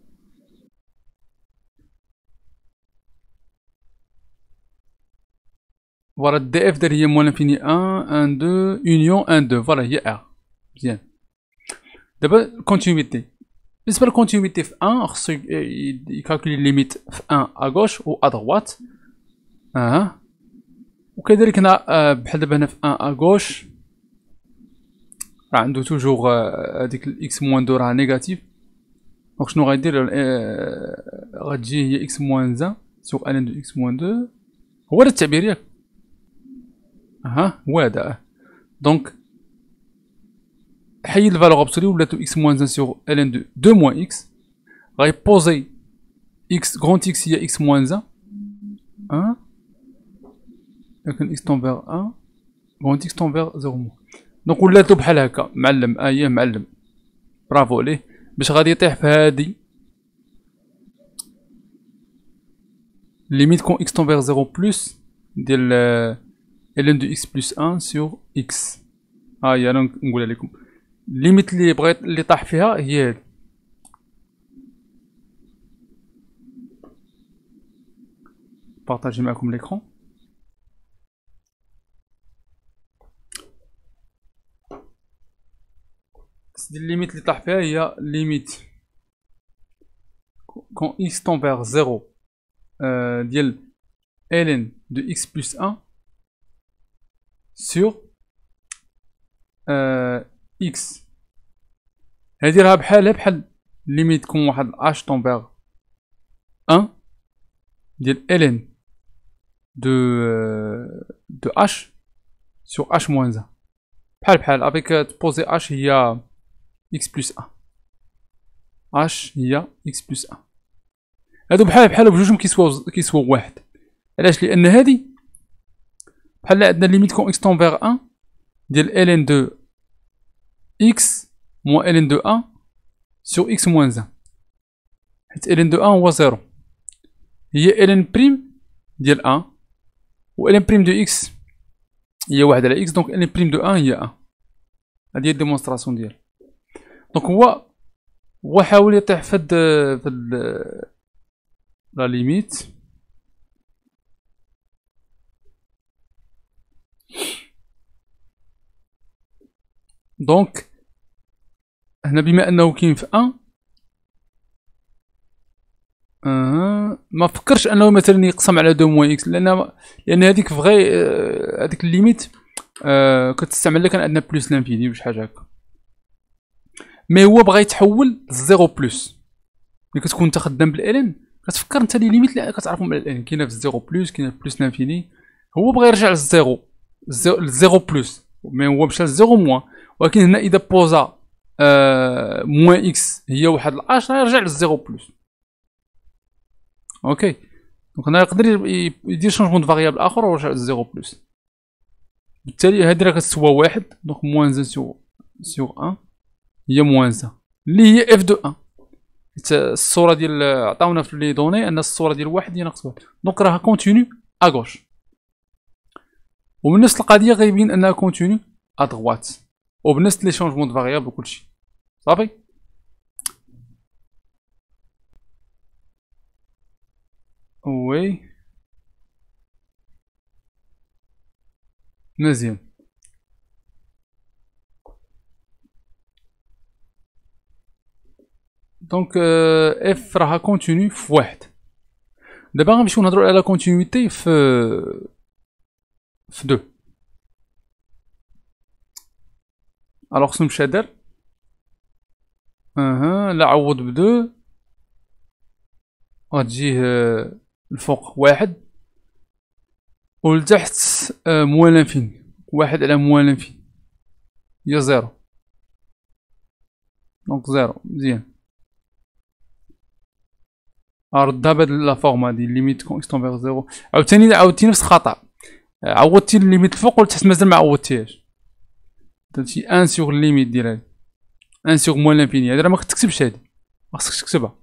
فوالا دي اف دار هي موان انفيني واحد واحد اثنين يونيون واحد اثنين، فوالا هي ار. مزيان. دابا كونتينيتي، بالنسبه للكونتينيتي في واحد خصو يكالكولي ليميت في واحد اغوش و ادغوات. اه وكذلك هنا بحال دابا هنا في واحد اغوش راه عنده توجور هاديك اكس موان دو راه نيجاتيف. دونك شنو غيدير؟ غتجي هي اكس موان زان سوغ الان دو اكس موان دو. هو هذا التعبير ياك؟ اها هو هذا. دونك حيد الفالور ابسولي ولاتو اكس موان زان سوغ الان دو دو موان اكس. غيبوزي اكس غونت اكس هي اكس موان زان ان، لكن اكس طون فيغ ان غونت اكس طون فيغ زيرو موان. دونك ولاتو بحال هكا. معلم اييه معلم، برافو عليه. باش غادي يطيح في هادي ليميت كون اكس طون فيغ زيرو بلس ديال الان دو اكس بلس ان سور اكس. ها هي انا نقولها لكم ليميت اللي بغيت اللي طاح فيها هي هادي. بارطاجي معكم ليكرون. سيدي الليميت اللي طاح فيها هي ليميت كون اكس طون فيغ زيرو ديال ln دو اكس بلس ان سور اكس. هادي راها بحالها بحال ليميت كون واحد اش طون فيغ ان ديال ln دو دو اش سور اش موان زان. بحال بحال افيك تبوزي اش هي اكس بلس ان، اش هي اكس بلس ان. هادو بحال بحال بجوجهم كيسواو كيسواو واحد. علاش؟ لان هادي بحال عندنا ليميت كون اكس طون فيغ ان ديال ln دو اكس موان ln دو ان سور اكس موان زان، حيت ln دو ان هو زيرو. هي ln بريم ديال ان و ln بريم دو اكس هي واحد على اكس. دونك ln بريم دو ان هي ان. هادي هي الديمونستراسيون ديال. دونك هو هو حاول يطيح فهاد فهاد لا ليميت. دونك هنا بما انه كاين في ان أه ما فكرش انه مثلا يقسم على دو موان اكس، لان لان هذيك فغي هذيك الليميت أه كتستعمل لك عندنا بلس لانفيني باش حاجه هكا. مي هو بغا يتحول لزيرو بلس. ملي كتكون انت خدام بالالين كتفكر انت لي ليميت اللي كتعرفهم على الالين كاينه في الزيرو بلس كاينه في بلس لانفيني. هو بغا يرجع للزيرو للزيرو بلس، مي هو مشى لزيرو موان. ولكن هنا اذا بوزا أه موان اكس هي واحد الاش يرجع للزيرو بلس. اوكي دونك هنا يقدر يدير شونجمون دو فاريابل اخر ويرجع للزيرو بلس. بالتالي هادي راه كتسوى واحد. دونك موان زان سور سور ان هي موان زان اللي هي اف دو ان. الصوره ديال عطاونا في لي دوني ان الصوره ديال واحد هي ناقص واحد. دونك راها كونتينيو ا غوش. ومن نفس القضيه غيبين انها كونتينيو ا دغوات وبنفس لي شونجمون دو فاريابل وكلشي صافي. وي مزيان. دونك اف راها كونتينيو في واحد. دابا غنمشيو نهضرو على لا كونتينيتي في في دو. الوغ شنو مشى دار؟ اها لا عوض بدو غتجيه الفوق واحد ولتحت موان لانفيني. واحد على موان لانفيني هي زيرو. دونك زيرو مزيان. ردها بهاد لا فورم هادي ليميت كون اكس طون فيغ زيرو. عاوتاني عاودتي نفس الخطا. عوضتي الليميت الفوق ولتحت مازال ما عوضتيهاش. درتي ان سيغ ليميت ديال هادي ان سيغ موان لانفيني. هادي راه ما كتكتبش هادي ما خصكش تكتبها.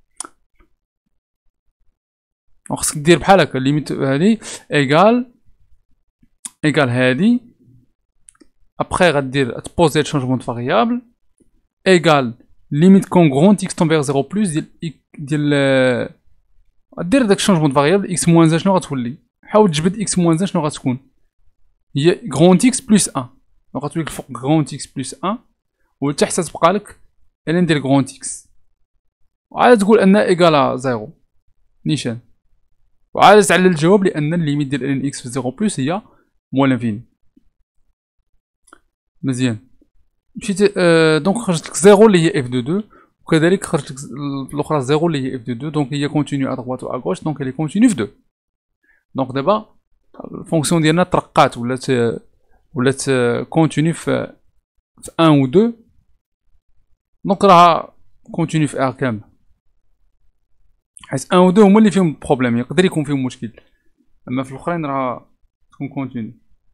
خصك دير بحال هكا ليميت هادي ايكال ايكال هادي. ابخي غدير تبوزي شونجمون دو فاريابل ايكال ليميت كون غرونت اكس طون فيغ زيرو بلس ديال ديال دير داك شونجمون دو فاريابل اكس موان زان شنو غتولي. حاول تجبد اكس موان زان شنو غتكون هي غرونت اكس بلس ان. دونك غتولي الفوق غرونت اكس بلس ان ولتحت تبقى لك الين ديال غرونت اكس وعاد تقول ان ايكالا زيرو نيشان وعاد تعلل الجواب لان الليميت ديال ان اكس في زيرو بلس هي موان لانفيني. مزيان. مشيت آه دونك خرجت لك زيرو اللي هي اف دو دو، وكذلك خرجت لك الاخرى زيرو اللي هي اف دو دو، دونك هي كونتينيو ا droite و ا gauche، دونك هي كونتينيو في دو. دونك دابا الفونكسيون ديالنا ترقات ولات ولات كونتينيو في في واحد و اثنين، دونك راها كونتينيو في ار كامل، حيت واحد و اثنين هما اللي فيهم بروبليم، يقدر يكون فيهم مشكل، اما في الاخرين راها تكون كونتينيو.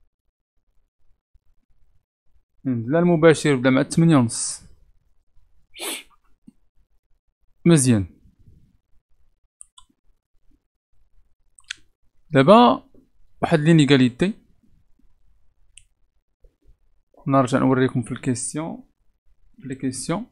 لا المباشر بدا مع ثمانية ونص. مزيان. دابا واحد لينيغاليتي نرجع نوريكم في الكيسيون في لي كيسيون.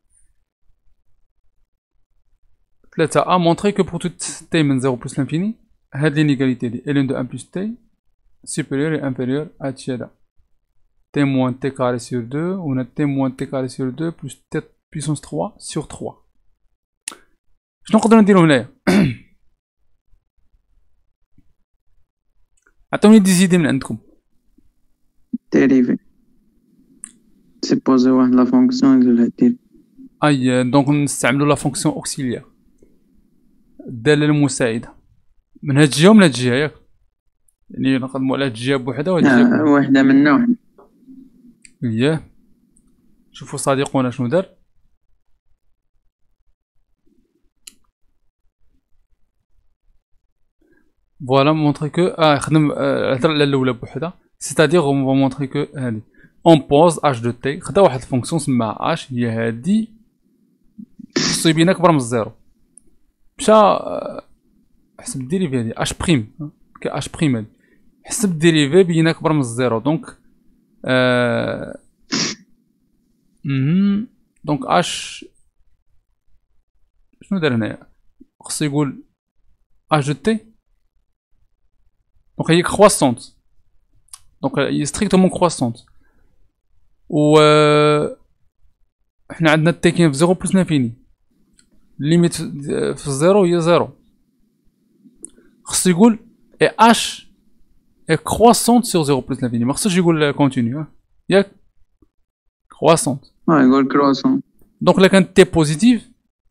ثلاثة ا مونطري كو بور توت تي من زيرو بلس لانفيني هاد لينيغاليتي دي ln دو واحد بلس تي supérieur et inférieur à هادشي هذا t moins t carré sur deux on a t moins t carré sur deux plus t puissance trois sur trois. شنو نقدروا نديرو هنايا؟ عطوني دي زيدي من عندكم. ديريفي سيبوزي واحد لا فونكسيون نديرها دير اي دونك نستعملوا لا فونكسيون اوكسيليير الداله المساعده من هاد الجهه ومن هاد الجهه، ياك يعني نقدموا على هاد الجهه بوحدها وهاد الجهه بوحدها. واحده منا واحده. اييه شوفوا صديقنا شنو دار. فوالا مونطري كو اه خدم هضر على الاولى بوحدها، سيتادير اون فو مونطري كو هادي اون بوز اش دو تي خدا واحد الفونكسيون سماها اش، هي هادي خصو يبين اكبر من الزيرو، مشى حسب الديريفي هادي اش بريم ك اش بريم هادي حسب الديريفي بين اكبر من الزيرو، دونك آه اها دونك اش شنو دار هنايا؟ خصو يقول اش دو تي دونك هي كرواسونت، دونك هي ستريكتومون كرواسونت، و حنا عندنا تي كاين في زيرو بلس لانفيني، ليميت في الزيرو هي زيرو، خصو يقول اي اش اي كرواسونت سور زيرو بلس لانفيني، ما خصوش يقول كونتينيو ياك كرواسونت. اه يقول كرواسونت. دونك الا كانت تي بوزيتيف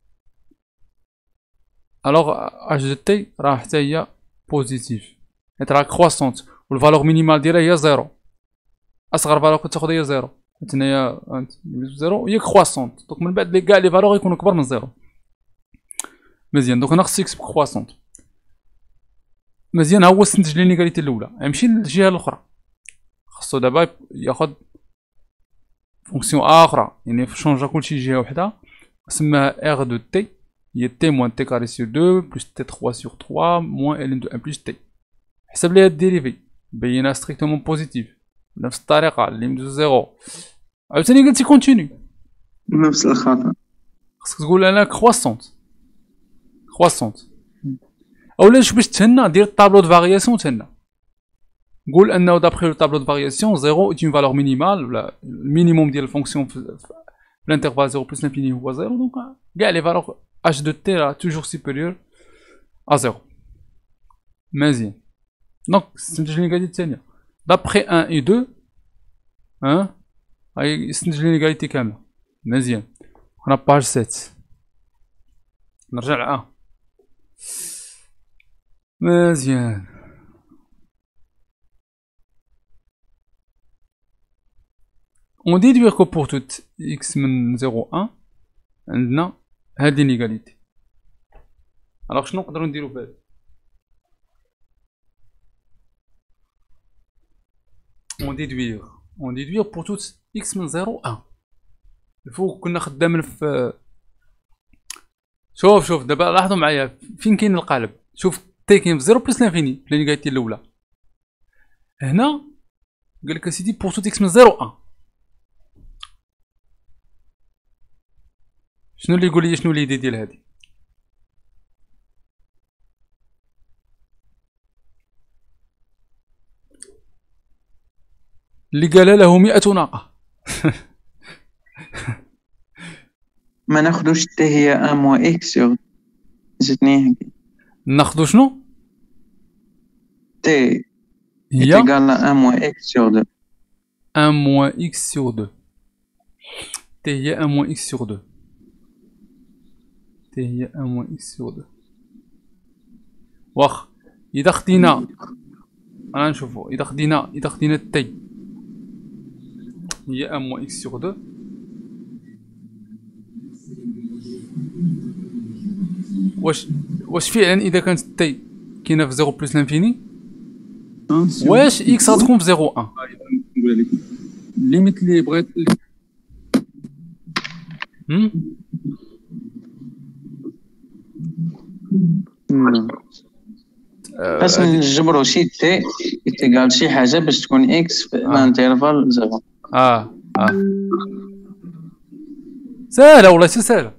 الوغ اش دو تي راه حتى هي بوزيتيف، حيت راه كرواسونت والفالور مينيمال ديالها هي زيرو، اصغر فالور كتاخذ هي زيرو، حيت هنايا زيرو هي كرواسونت، دونك من بعد كاع لي فالور يكونوا كبر من زيرو. مزيان دونك انا خصني نكتب كرواسونت. مزيان ها هو استنتج لينيغاليتي الاولى، غنمشي للجهه الاخرى، خصو دابا ياخذ فونكسيون اخرى يعني شونجا كلشي جهه وحده سماها ار دو تي هي تي موان تي كاري سور دو بلس تي ثلاثة سور ثلاثة موان ال دو واحد بلس تي، حسب ليها الديريفي بينها ستريكتومون بوزيتيف بنفس الطريقه ليم دو زيرو، عاوتاني قلتي كونتينيو نفس الخطا، خصك تقول انا كرواسونت كرواسونت، اولا شوف باش تهنا دير طابلو دو فارياسيون تهنا قول انه دابخي لو طابلو دو فارياسيون زيرو اون فالور مينيمال ولا المينيموم ديال الفونكسيون في الانترفال زيرو بلس لانفيني هو زيرو، دونك كاع لي فالور اش دو تي راه توجور سوبيريور ا زيرو. مزيان دونك استنتج لينيغاليتي الثانيه دابخي واحد و اثنين ها هاي استنتج لينيغاليتي كامله. مزيان هنا باج سبعة نرجع ل ا. مزيان on déduire que pour tout x من زيرو واحد عندنا هاد لينيغاليتي. الوغ شنو نقدروا نديرو بهذا؟ on déduire on déduire pour tout x من زيرو واحد الفوق كنا خدامين في شوف شوف دابا لاحظوا معايا فين كاين القالب، شوف تي كاين في زيرو بلس لانفيني في لينيغاليتي الاولى، هنا قال لك اسيدي بور توت اكس من زيرو واحد، شنو اللي يقول لي شنو ليدي ديال هادي؟ اللي قال له مئة ناقة. ما ناخدوش تي هي ان موان اكس سور جاتني هكي، ناخدو شنو؟ تي هي ايكال ان موان اكس سور دو ان موان اكس سور دو. تي هي ان موان اكس سور دو. تي هي ان موان اكس سور دو. واخ اذا خدينا انا نشوفو اذا خدينا اذا خدينا تي هي ان موان اكس سور دو، واش واش فعلا اذا كانت تي كاينه في زيرو بلس لانفيني واش اكس غتكون في زيرو ان؟ نقول لك الليميت اللي بغيت هم خاص نجبرو شي تي يتيكال شي حاجه باش تكون اكس في الانترفال زيرو. اه اه سهله والله سهله.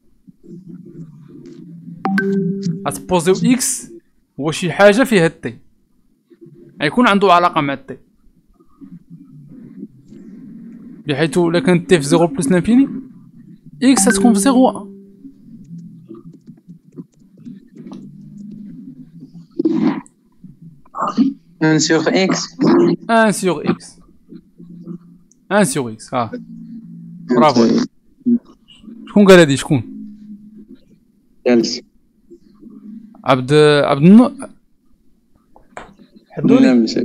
غتبوزيو اكس هو شي حاجه فيها التي غيكون عنده علاقه مع التي، بحيث الا كانت تي في زيرو بلس لانفيني اكس غتكون في زيرو ان. ان سور اكس ان سور اكس ان سور اكس. اه برافو. شكون قال هادي؟ شكون؟ جالس عبد عبد النو حدوني. لا ماشي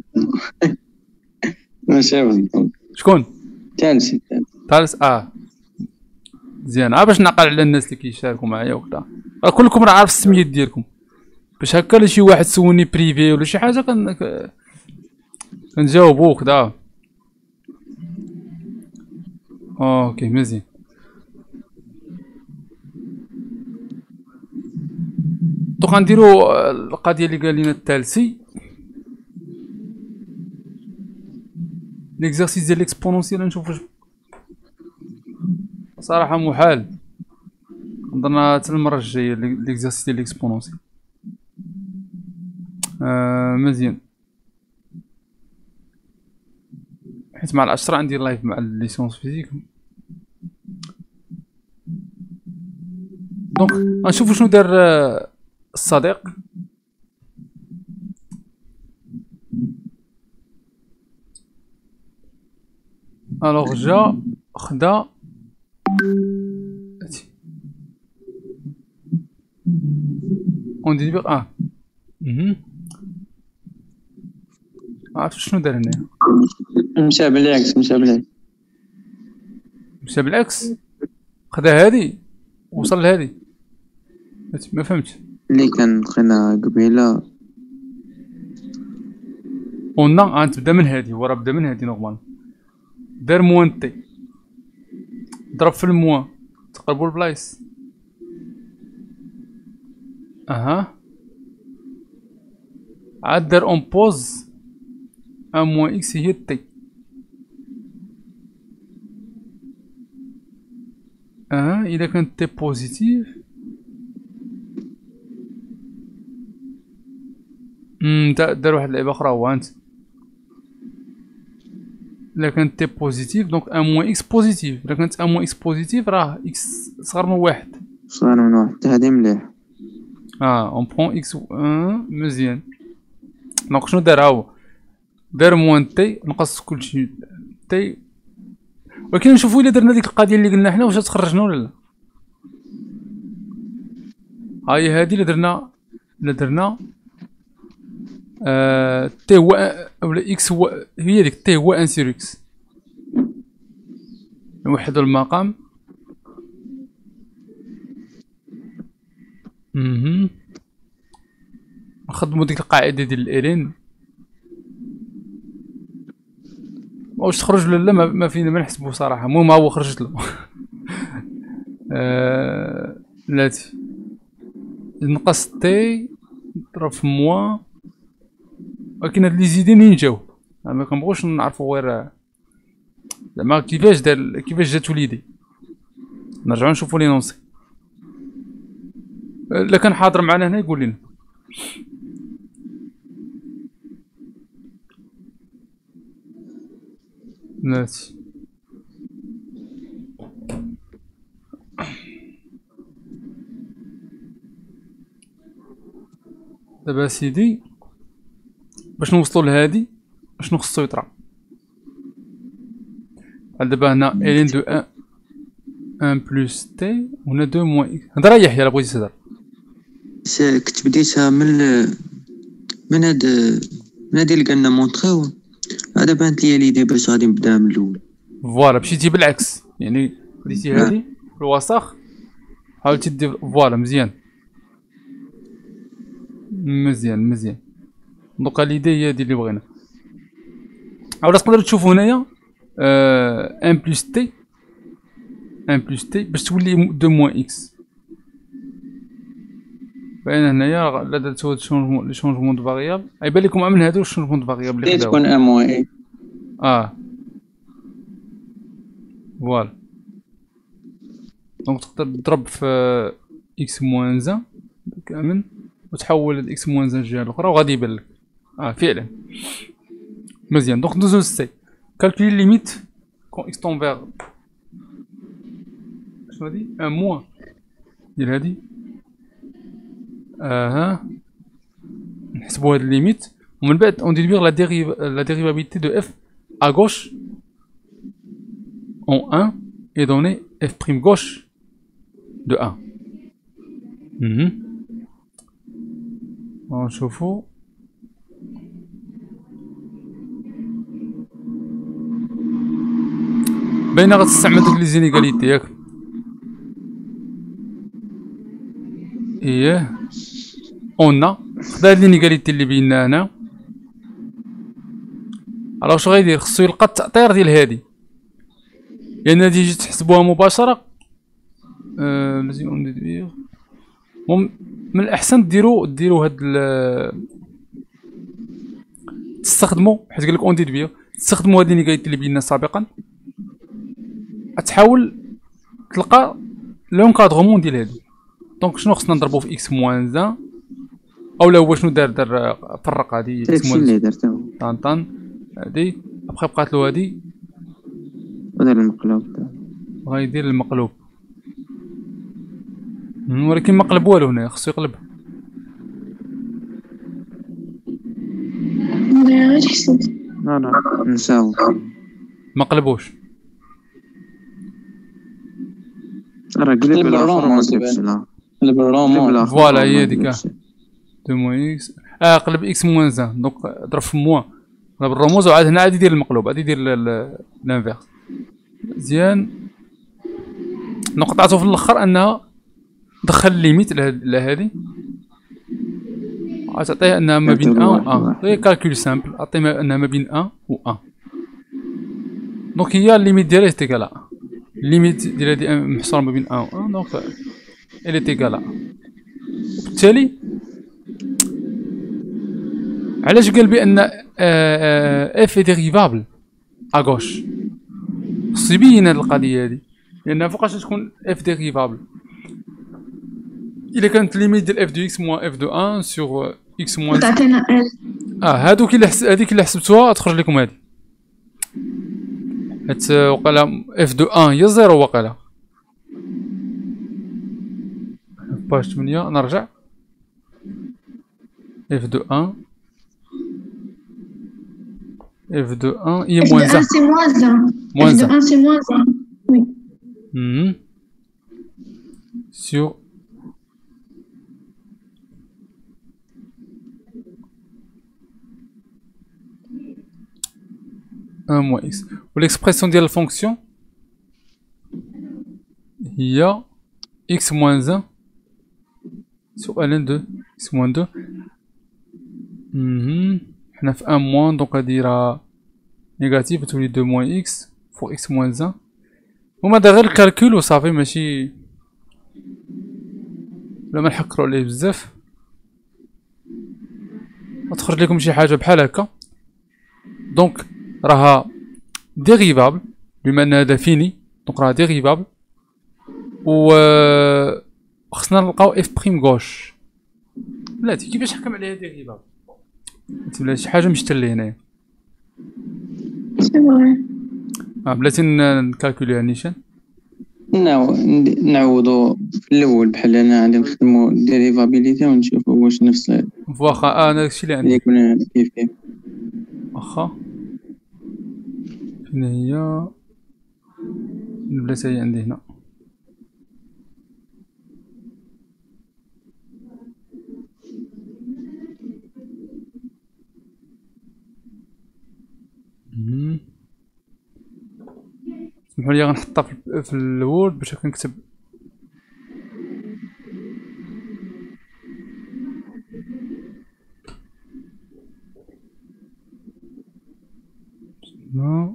ماشي عبد شكون؟ جالس طالس. اه مزيان. اه باش نعقل على الناس اللي كيشاركوا معايا وكذا، راه كلكم راه عارف السميات ديالكم، باش هكا لا شي واحد سولني بريفي ولا شي حاجه كن كنجاوبو وكذا. اوكي مزيان. دوك غنديرو القضيه اللي قال لنا التالسي، ليكزارسيس ديال ليكسبونونسيال. نشوفو صراحه محال، نظن حتى المره الجايه ليكزارسيس ديال ليكسبونونسيال. آه مزيان، حيت مع العشرة عندي لايف مع ليسونس فيزيك. دونك غنشوفو شنو دار الصديق. الوغ جا خدا اون دي بيغ اه اها عرفت شنو دار هنايا. مشى بالعكس مشى بالعكس مشى بالعكس خدا هادي وصل لهادي. ما فهمتش اللي كان لقينا قبيله. قلنا غنتبدا من هادي، هو راه بدا من هادي نورمال. دار موان تي ضرب في الموان تقربوا البلايص. اها عاد دار اون بوز ان موان اكس هي تي. اها اذا كانت تي بوزيتيف امم دار واحد اللعبه اخرى هو انت. الا كانت تي بوزيتيف دونك ان موان اكس بوزيتيف. الا كانت ان موان اكس بوزيتيف راه اكس صغر من واحد. صغر من واحد هادي مليح. اه اون برون اكس ان مزيان. دونك شنو دار هو دار موان تي نقص كلشي تي. ولكن نشوفو الا درنا ديك القضيه اللي قلنا حنا واش تخرجنا ولا لا. هاي هادي اللي درنا اللي درنا آه تي هو اولا اكس هو هي ديك تي هو ان سير اكس. نوحدو المقام. اها نخدمو ديك القاعده ديال الالين واش تخرج ولا لا ما فينا ما نحسبو صراحه. المهم هو خرجت له. آه لاتي نقص تي ضرب في موان. ولكن هاد لي زيدي منين جاو ما كنبغوش نعرفو غير زعما كيفاش دار كيفاش جاتو ليدي. نرجعو نشوفو لي نونسي. الا كان حاضر معنا هنا يقول لنا. ناتي دابا سيدي باش نوصلو لهادي شنو خصو يطرا. دابا هنا الين دو ان ان بلس تي وهنا دو موان اكس. هضر يحيى، لا بغيتي تهضر. كنت بديتها من من هاد من هادي اللي قالنا مونطخيو، هذا بانت لي ليدي باش غادي نبدا من الاول. فوالا مشيتي بالعكس، يعني بديتي هادي في الوسط حاولتي دير فوالا مزيان مزيان مزيان. دوكا ليدي هي هادي اللي بغينا. اولا تقدروا تشوفوا هنايا ان بلس تي ان بلس تي باش تولي دو موان اكس. باين هنايا لا درتو هاد الشونجمون لي شونجمون دو فاريابل، غيبان لكم من هادو الشونجمون دو فاريابل اللي خداو. تكون ان موان اكس. اه فوالا. دونك تقدر تضرب في اكس موان زان كامل وتحول هاد اكس موان زان الجهه الاخرى وغادي يبان لك. اه فعلا مزيان. دونك ندوزو للسي. كالكولي ليميت كون اكس طون فيغ شنو هادي ان موان ديال هادي. اها نحسبو هاد الليميت ومن بعد اون ديدويغ لا ديريف لا ديريفابيلتي دو اف ا غوش en un et donner f' gauche de un. Mmh. On chauffe. باينة غتستعمل ديك لي زينيغاليتي ياك. اييه اون خدا هاد لينيغاليتي اللي بينا هنا. الوغ شنو غيدير؟ خصو يلقى التأطير ديال هادي، لأن يعني هادي جيت تحسبوها مباشرة. أه لازم اون ديدويغ. من الأحسن ديرو ديرو هاد ال تستخدمو، حيت قالك اون ديدويغ تستخدمو هاد لينيغاليتي اللي بينا سابقا، غتحاول تلقى لونكادغمون ديال هادي. دونك شنو خصنا نضربو في اكس موان زان، اولا هو شنو دار دار فرق هادي اكس موان اللي درته طان طان هادي ابخي بقاتلو هادي ودار المقلوب غايدير المقلوب. ولكن ما قلب والو هنا، خصو يقلب. لا لا نساو ما قلبوش. راه قلب الاخر قلب الرومون. فوالا هي ديك دو موان اكس. اه قلب اكس موان زان، دونك ضرب في موان قلب الرموز وعاد هنا عاد يدير المقلوب، عاد يدير لانفيرس. مزيان. نقطعته في الاخر انها دخل ليميت لهادي، غتعطيه انها ما بين ان و ان. هي كالكول سامبل، عطيه انها ما بين ان و ان. دونك هي الليميت ديالها تيكال ان. الليميت ديال هادي محصوره ما بين ان و ان، دونك الي تيكال ان. وبالتالي علاش قال بان اف ديريفابل ا غوش؟ خصو يبين هاد القضيه هادي، لان فوقاش تكون اف ديريفابل. الا كانت ليميت ديال اف دو اكس موان اف دو ان سور اكس موان تعطينا ال. اه هادوك اللي حس... هاديك اللي حسبتوها تخرج لكم هادي، حيت وقيلا اف دو ان هي زيرو وقيلا. باج ثمانية نرجع. اف دو ان اف دو ان هي موان زان. سي موان زان. موان زان. اف دو ان سي موان زان. وي. امم سور un moins x. والإكسبرسيون ديال الفونكسيون هي x moins un sur ln de x moins deux. mhm حنا في un moins دونك غادي راه نيجاتيف تولي deux moins x فوق x moins un. هما دا غير الكالكول وصافي، ماشي بلا ما نحكرو عليه بزاف غتخرج لكم شي حاجة بحال هكا. دونك راها ديريفابل بما ان هذا فيني، دونك راها ديريفابل و خصنا نلقاو اف بريم غوش. بلاتي كيفاش حكم عليها ديريفابل؟ بلا شي حاجه مشتله هنايا. سي فري. اه بلاتي نكالكوليها نيشان. نعو نعوضو في الاول بحال انا غادي نخدمو ديريفابيليتي ونشوفو واش نفس واخا اه انا داكشي اللي عندي. يكون كيف كيف. واخا فين هي البلاصه هي عندي هنا. سمحوا لي غنحطها في, في الوورد باش كنكتب. نو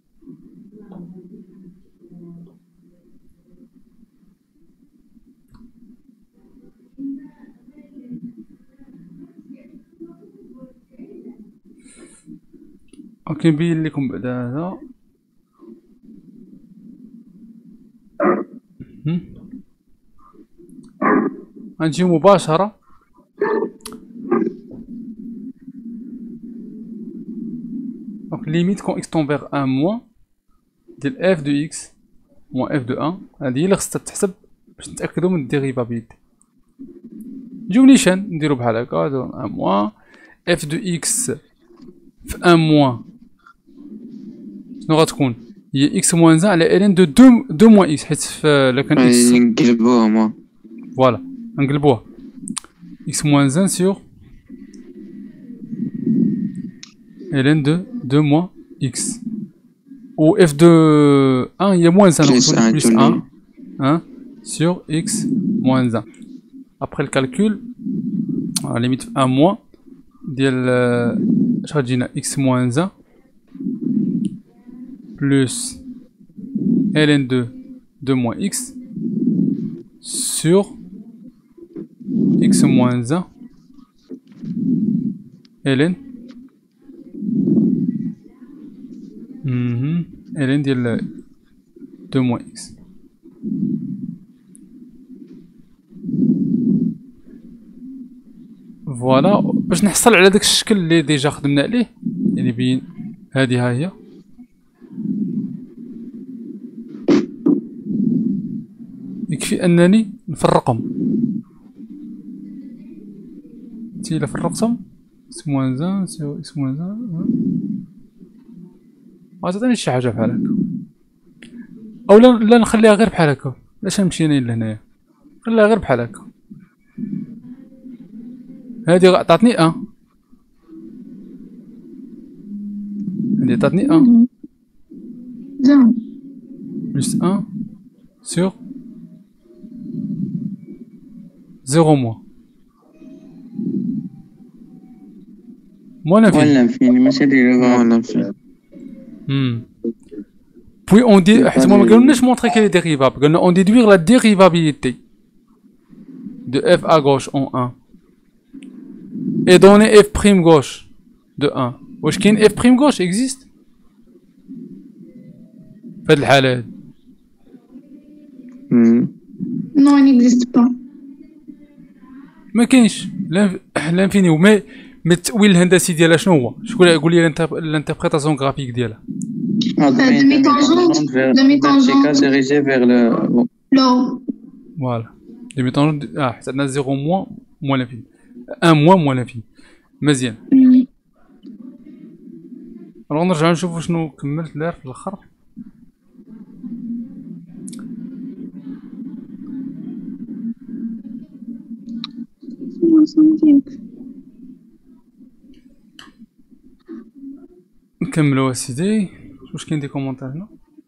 اوكي نبين لكم بعد هذا. غنجي مباشرة دونك ليميت كون اكس تون فيغ ان موان ديال اف دو اكس موان اف دو ان. هادي هي اللي خصها تحسب باش نتأكدو من الديريفابيلتي. نجيو نيشان نديرو بحال هكا ان موان اف دو اكس في ان موان شنو غتكون هي اكس موان زان على الين دو دو دو موان اكس، حيت الا كان اكس نقلبوها موان فوالا نقلبوها اكس موان زان سيغ الين دو دو موان اكس و اف دو ان هي موان زان بلس ان ان سيغ اكس موان زان. ابخي الكالكول ليميت في ان موان ديال اش غتجينا اكس موان زان plus ln de deux moins x sur x moins un ln mm-hmm. ln ديال deux moins x. فوالا باش نحصل على داك الشكل اللي ديجا خدمنا عليه، يعني بين هذه ها هي يكفي انني نفرقهم. تي الا فرقتهم اكس موان زان سيو اكس موان زان غتعطيني شي حاجه بحال هكا، او لا لا نخليها غير بحال هكا. علاش نمشي انا لهنايا؟ خليها غير بحال هكا. هادي عطاتني ان، هادي عطاتني ان زين بلس ان سيغ زيرو موان موان لانفيني. موان لانفيني ماشي ديريفابل. موان لانفيني. امم بوي اون دي حيت ما قالولناش مونطري كي ديريفابل، قالنا اون ديدويغ لا ديريفابيليتي دو اف ا غوش اون ان اي دوني اف بريم غوش دو ان. واش كاين اف بريم غوش اكزيست فهاد الحالة هادي؟ Non, il n'existe pas. ما كاينش لانفيني. وما ما التأويل الهندسي ديالها شنو هو؟ شكون يقول لي الانتربريتاسيون غرافيك ديالها؟ demi-tangente demi-tangente dirigé vers le là. فوالا demi-tangente. اه حيت عندنا زيرو موان موان لانفيني، ان موان موان لانفيني. مزيان. الوغ نرجعو نشوفو شنو كملت دار في الاخر. نكملو اسيدي. واش كاين دي كومونتير هنا؟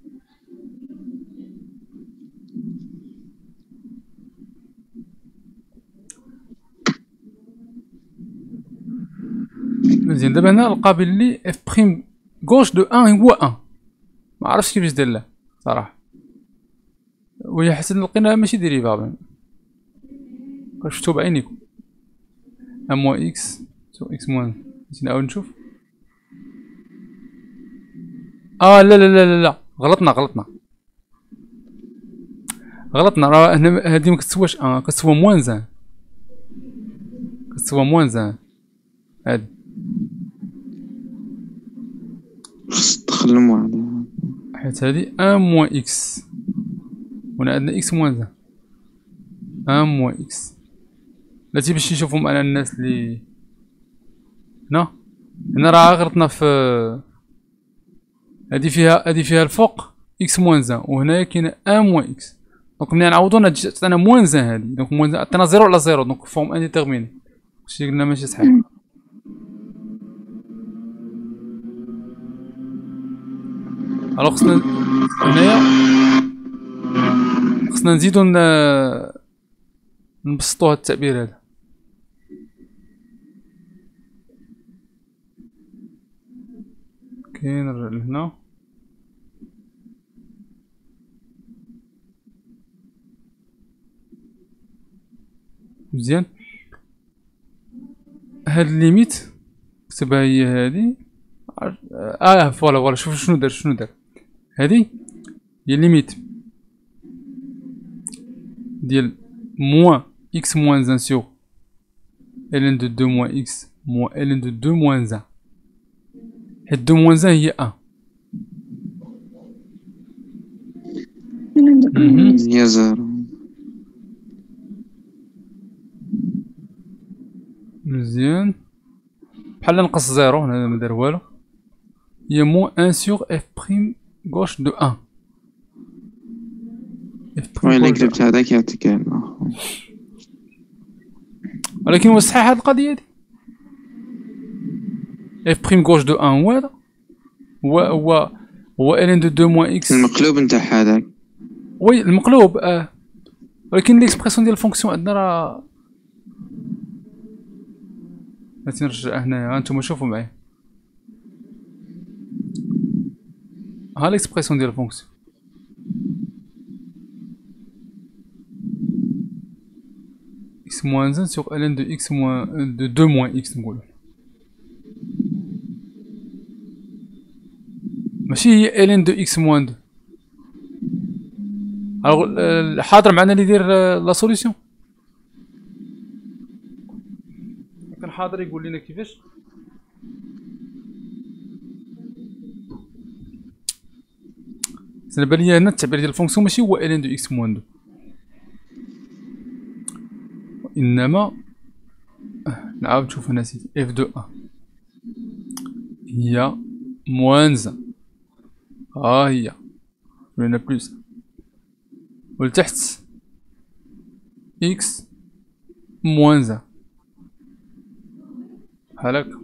مزيان. دابا هنا لقى بلي اف بريم غوش دو ان هو ان، ما عرفتش كيفاش دار له صراحه، وهي حتى لقيناها ماشي ديريفابل. شفتو بعينيكم ان موان اكس سو اكس موان. نعاود نشوف. اه لا لا لا لا لا غلطنا غلطنا غلطنا. راه هنا هادي ما كتسواش ان، كتسوا موان زان، كتسوا موان زان هادي. خص تدخل الموان حيت هادي ان موان اكس وهنا عندنا اكس موان زان. ان موان اكس بلاتي باش نشوفو معنا الناس اللي هنا. هنا راه غلطنا في هادي، فيها هادي فيها الفوق اكس موان زان وهنايا كاين ان موان اكس. دونك ملي نعوضو عطينا موان زان هادي، دونك موان زان عطينا زيرو على زيرو، دونك فورم انديتيرميني. هادشي قلنا ماشي صحيح. الوغ خصنا هنايا خصنا نزيدو نبسطو هاد التعبير هذا. اوكي نرجع لهنا. مزيان. هاد الليميت كتبها هي هادي. اه فوالا فوالا شوف شنو دار شنو دار هادي هي الليميت ديال موان اكس موان ان سور ln دو دو موان اكس موان ln دو دو موان ان. هاد دو موان ان هي ان. هي زيرو. مزيان بحال نقص زيرو هنا ما دار والو. هي موان ان سور اف بريم غوش دو ان. وإلا كتبت هذاك يعطيك هنا. ولكن واش صحيح هاد القضية هادي؟ اف بريم غوش دو ان هو هذا هو هو هو ln دو دو موان اكس المقلوب نتاع هذاك. وي المقلوب اه. ولكن ليكسبرسيون ديال الفونكسيون عندنا راه غادي نرجع هنايا. هانتوما شوفوا معايا ها ليكسبرسيون ديال الفونكسيون. x moins un sur ln de x moins de deux moins x نقولو. ماشي هي ln de x moins deux. الوغ الحاضر معنا اللي يدير لا سوليسيون. كان حاضر يقول لنا كيفاش. بالنسبه ليا هنا التعبير ديال الفونكسيون ماشي هو ln de x moins deux انما نعاود نشوف هنا سيدي اف دو ان هي موانز ها هي ولا بلوس ولتحت اكس موانز بحال هكا.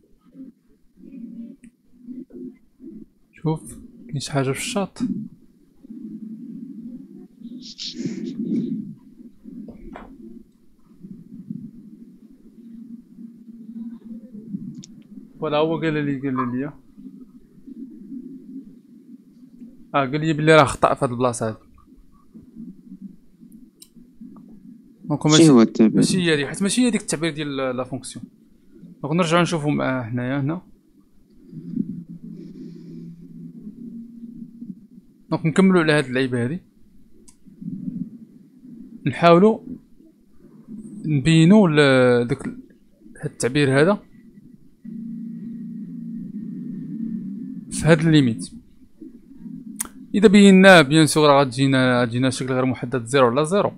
شوف كاين شي حاجه في الشاط. ولا هو قال لي قال لي اه قال لي بلي راه خطا في هاد البلاصه هادي. دونك ماشي هو التعبير. ماشي هي هادي حيت ماشي هي ديك التعبير ديال لا فونكسيون. دونك نرجعو نشوفو معاه هنايا هنا. دونك نكملو على هاد اللعيبه هادي. نحاولو نبينو داك هاد التعبير هذا في هاد الليميت. اذا بيناه بيان سور راه غتجينا غتجينا شكل غير محدد زيرو ولا زيرو،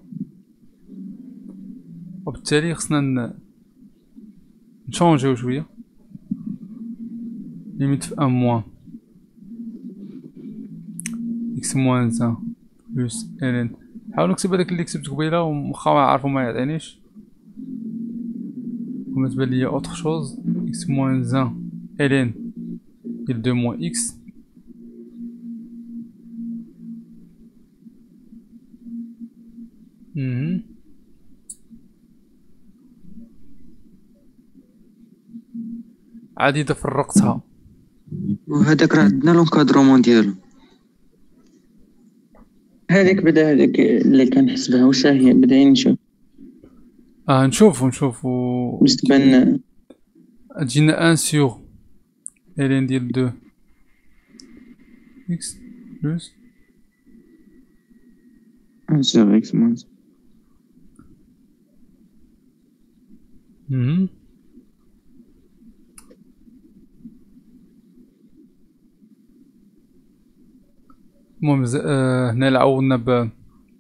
وبالتالي خصنا نشونجيو شويه. ليميت في ان موان اكس موان ان بلس ان. نحاول نكتب هداك اللي كتبت قبيله وخا عارفو ما يعطينيش. كما تبان ليا اوتر شوز اكس موان ان ان ديال دو موان اكس اها عادي اذا فرقتها. وهذاك راه عندنا لونكادرومون ديالو. هذيك بدا هذيك اللي كنحسبها واش هي بداين نشوف. اه نشوفو نشوفو واش تبان تجينا ان سور الين ديال دو اكس بلس ان سور اكس موان. اها المهم آه هنا عوضنا ب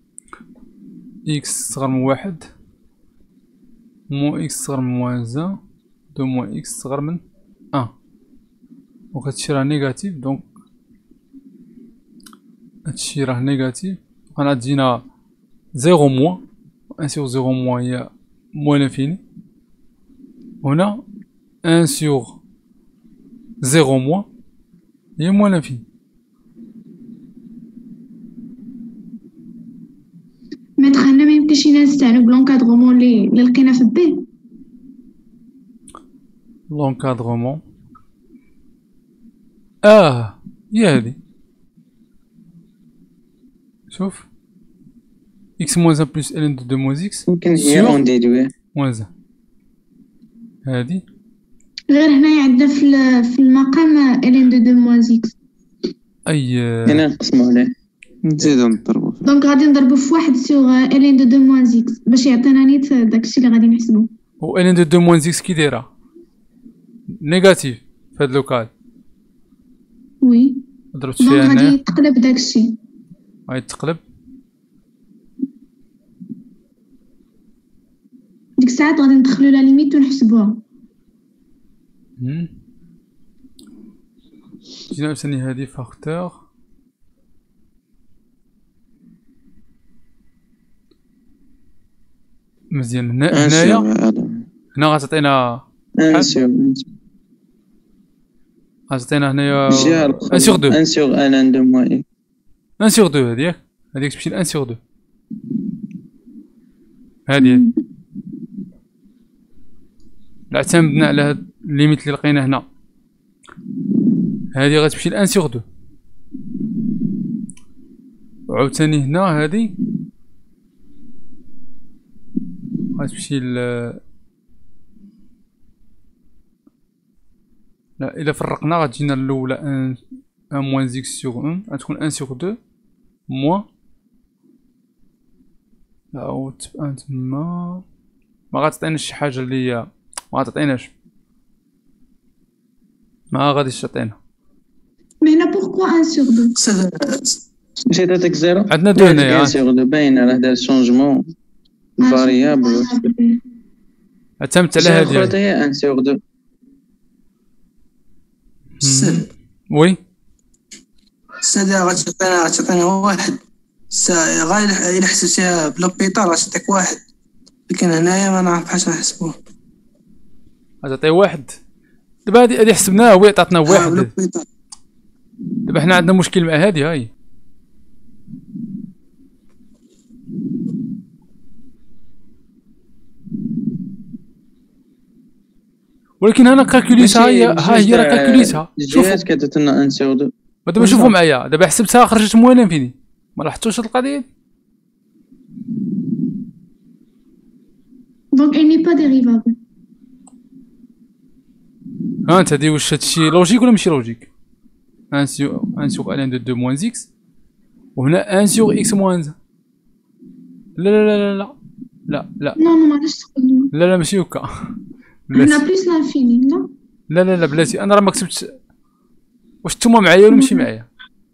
اكس صغر من واحد مو اكس صغر من موان زان دو موان اكس صغر من ان، و هادشي راه نيجاتيف. دونك هادشي راه نيجاتيف. غادي تجينا زيرو موان ان سور زيرو موان هي موان لانفيني. هنا ان سور زيرو موان هي موان لانفيني. مشينا نستعنوا بلونكادغومون اللي اللي لقينا في بي. لونكادغومون اه هي هادي. شوف اكس موان ان بلس ال دو دو موان اكس يمكن هي اون ديدوي موان ان. هادي غير هنايا عندنا في ال- في المقام ال دو دو موان اكس. اي هنا نقسمو عليه نزيدو نضربو فيه. دونك غادي نضربو في واحد سيغ ال دو دو موان اكس باش يعطينا نيت داكشي اللي غادي نحسبو. و ال دو دو موان اكس كي دايره نيجاتيف في هاد لوكال. وي ضربت دونك فيها غادي هنا يتقلب داكشي. غادي تقلب. ديك الساعات غادي ندخلو لا ليميت ونحسبوها. مم. جينا ثاني هادي فاكتور مزيان. هنا هنايا هنا غتعطينا ان سور غتعطينا هنايا جي ان سور دو ان سور ان دو موان ان سور دو. هادي ياك هاديك تمشي ل ان سور دو. هادي لا اعتمدنا على هاد الليميت اللي لقينا هنا. هادي غتمشي ل ان سور دو. وعاوتاني هنا هادي غتمشي ل لا الا فرقنا غتجينا الاولى ان ان موان زيكس سور ان غتكون ان سور دو موان لا او تبقى تما ما غتعطيناش شي حاجه اللي هي ما غتعطيناش ما غاديش تعطينا. مي هنا بوركوا ان سور دو؟ استاذ مشي عطاتك زيرو عندنا دو هنايا ان سور دو باينه راه دار شونجمون فاريابل. اعتمدت على جا هادي اخرى هي ان سور دو. استاذ وي استاذ غتعطينا غتعطينا واحد سا غير الا حسبتيها بلوبيطال غتعطيك واحد، لكن هنايا ما نعرف بحاش نحسبوه. غتعطي واحد. دابا هادي هادي حسبناها وهي عطاتنا واحد. بلوبيطال دابا حنا عندنا مشكل مع هادي هاي. ولكن انا كالكوليتها هي ها هي راه كالكوليتها. شوفوا شوف كتعطي لنا ان سور دو. دابا شوفوا معايا دابا حسبتها خرجت موان انفيني. ما لاحظتوش هاد القضيه؟ دونك elle n'est pas dérivable. ها انت هادي واش هادشي لوجيك ولا ماشي لوجيك؟ ان سور ان سور ان دو دو موان اكس وهنا ان سور اكس موان لا لا لا لا لا لا نو نو معليش تقول لا لا ماشي هكا. هنا بليس لانفيني. لا لا لا لا بلاتي انا راه ما كتبتش. واش نتوما معايا ولا ماشي معايا؟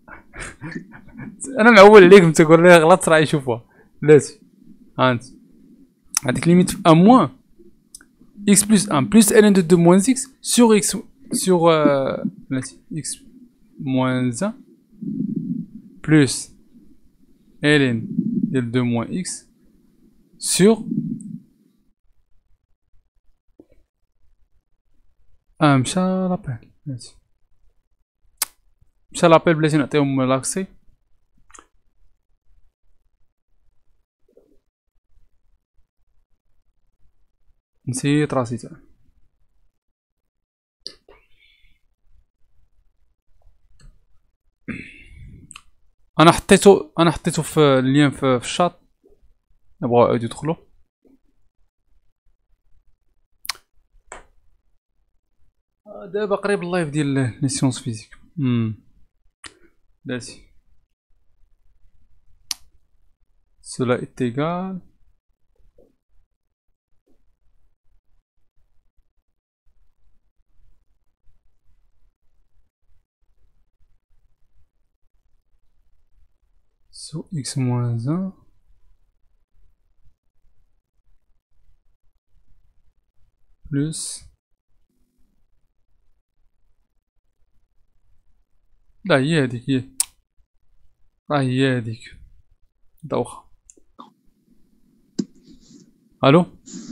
انا معول عليكم تقول لي غلطت راه يشوفوها. بلاتي ها انت هذيك ليميت في ان موان اكس بلس ان بلس ال دو دو موان اكس سور اكس سور بلاتي اكس موان ان بلس ال ديال دو موان اكس سور اه مشى لابيل. بلاتي مشى لابيل بلاتي نعطيهم لاكسي. نسيت راسي تاع انا حطيتو انا حطيتو في اللين في, في الشات نبغاو يعاودو يدخلو. دابا قريب اللايف ديال لي سيونس فيزيك. امم بلاتي cela est égal sur x moins un plus لا هي هاديك هي راه هي هاديك دوخة. الو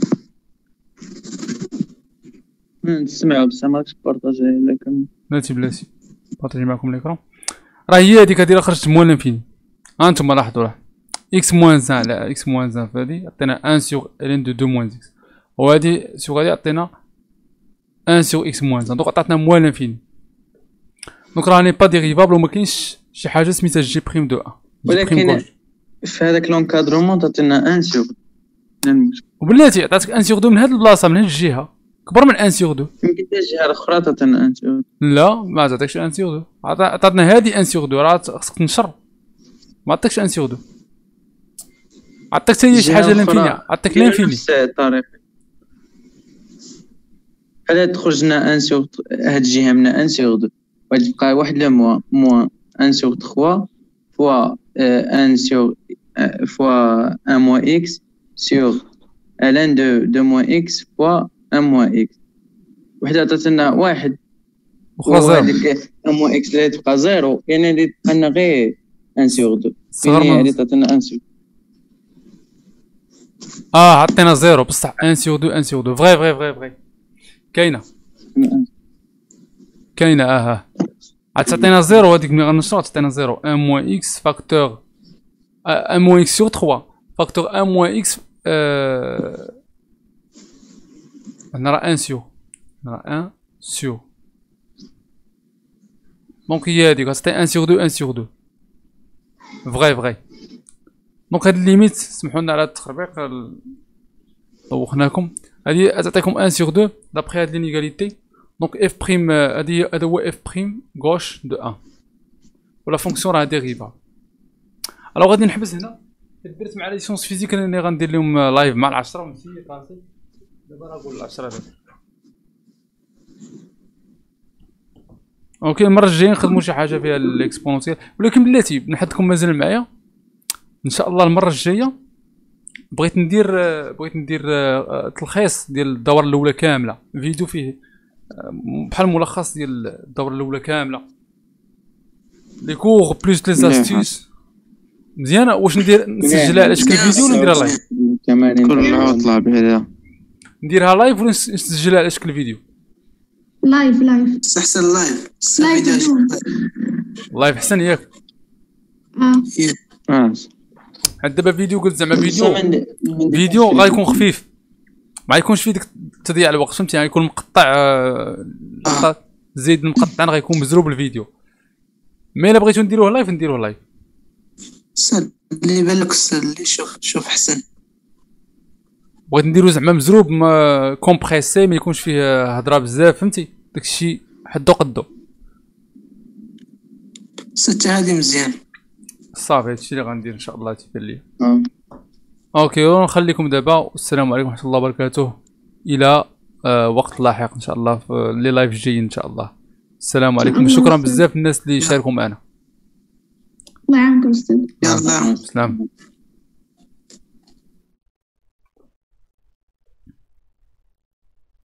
نسمعو بصح ماكش بارطاجي لكن بلاتي بلاتي بارطاجي معكم ليكرون. راه هي هاديك هادي راه خرجت موان فيني. ها انتم لاحظوا راه اكس موان واحد على اكس موان واحد فهادي عطينا واحد سور الين دو اثنين موان اكس، وهادي سور هادي عطينا واحد سور اكس موان واحد، دونك عطاتنا موان لانفيني. دونك راه ني با ديريفابل وما كاينش شي حاجه سميتها جي بريم دو واحد. ولكن في هذاك لونكادرومون تعطينا واحد سور وبلاتي عطاتك واحد سور اثنين من هاد البلاصه من هاد الجهه كبر من واحد سور اثنين. يمكن الجهه الاخرى تعطينا واحد سور. لا ما عطاتكش واحد سور اثنين، عطاتنا هادي واحد سور اثنين، راه خصك تنشر ما عطاكش واحد سور اثنين، عطاك حتى هي شي حاجه لانفيني، عطاك لانفيني الطريق. بحال تخرج لنا واحد سور هاد الجهه من واحد سور اثنين غادي تبقى واحد لو موان موان واحد سور ثلاثة فوا واحد سور فوا واحد موان اكس سور الان دو دو موان اكس فوا واحد موان اكس. وحده عطاتنا واحد وخا زيرو، وهاديك واحد موان اكس اللي تبقى زيرو يعني اللي تبقى لنا غير واحد سور اثنين صغر يعني من اللي عطاتنا واحد سور. اه عطينا زيرو بصح واحد سور اثنين واحد سور اثنين فغي فغي فغي فغي كاينه كاينه اه ها عاد تعطينا زيرو هذيك ملي غنشرو تعطينا زيرو واحد موان اكس فاكتور واحد موان اكس سور ثلاثة فاكتور واحد موان اكس هنا راه واحد سور هنا راه واحد سور دونك هي هاديك غتعطي واحد سور اثنين واحد سور اثنين فغي فغي. دونك هاد الليميت سمحوا لنا على التخربيق طوخناكم، هادي تعطيكم واحد سور اثنين دابخي هاد لينيغاليتي. دونك اف بريم هادي هذا هو اف بريم غوش دو واحد ولا فونكسيون راه ديريفا. الوغ غادي نحبس هنا، درت مع لي سيونس فيزيك اللي غندير لهم لايف مع العشرة ونسيت راسي دابا راه نقول العشرة دابا. اوكي المره الجايه نخدموا شي حاجه فيها الاكسبونونسيال، ولكن بلاتي بنحدكم مازال معايا ان شاء الله. المره الجايه بغيت ندير بغيت ندير تلخيص ديال الدوره الاولى كامله، فيديو فيه بحال ملخص ديال الدوره الاولى كامله، لي كور بلوس لي زاستيس مزيانه. واش ندير نسجلها على شكل فيديو ولا نديرها لايف؟ كل عطله بعدا نديرها لايف ولا نسجلها على شكل فيديو؟ لايف لايف استحسن لايف لايف لايف احسن ياك. اه اه حد دابا فيديو قلت زعما فيديو فيديو غيكون خفيف ما يكونش فيه ديك تضييع الوقت فهمتي، يعني يكون مقطع آه زيد مقطع غيكون مزروب الفيديو. مي الا بغيتو نديروه لايف نديروه لايف سال اللي بالك سال اللي شوف شوف احسن. بغيت نديرو زعما مزروب ما كومبريسي ما يكونش فيه هضره بزاف فهمتي، داكشي حدو قدو ستة هذه مزيان صافي. هادشي اللي غندير ان شاء الله تيبان ليا. اه اوكي ونخليكم دابا والسلام عليكم ورحمه الله وبركاته الى آه وقت لاحق ان شاء الله في لي لايف الجايين ان شاء الله. السلام عليكم وشكرا بزاف الناس اللي شاركوا معنا. الله يعاونكم استاذ. يلا سلام.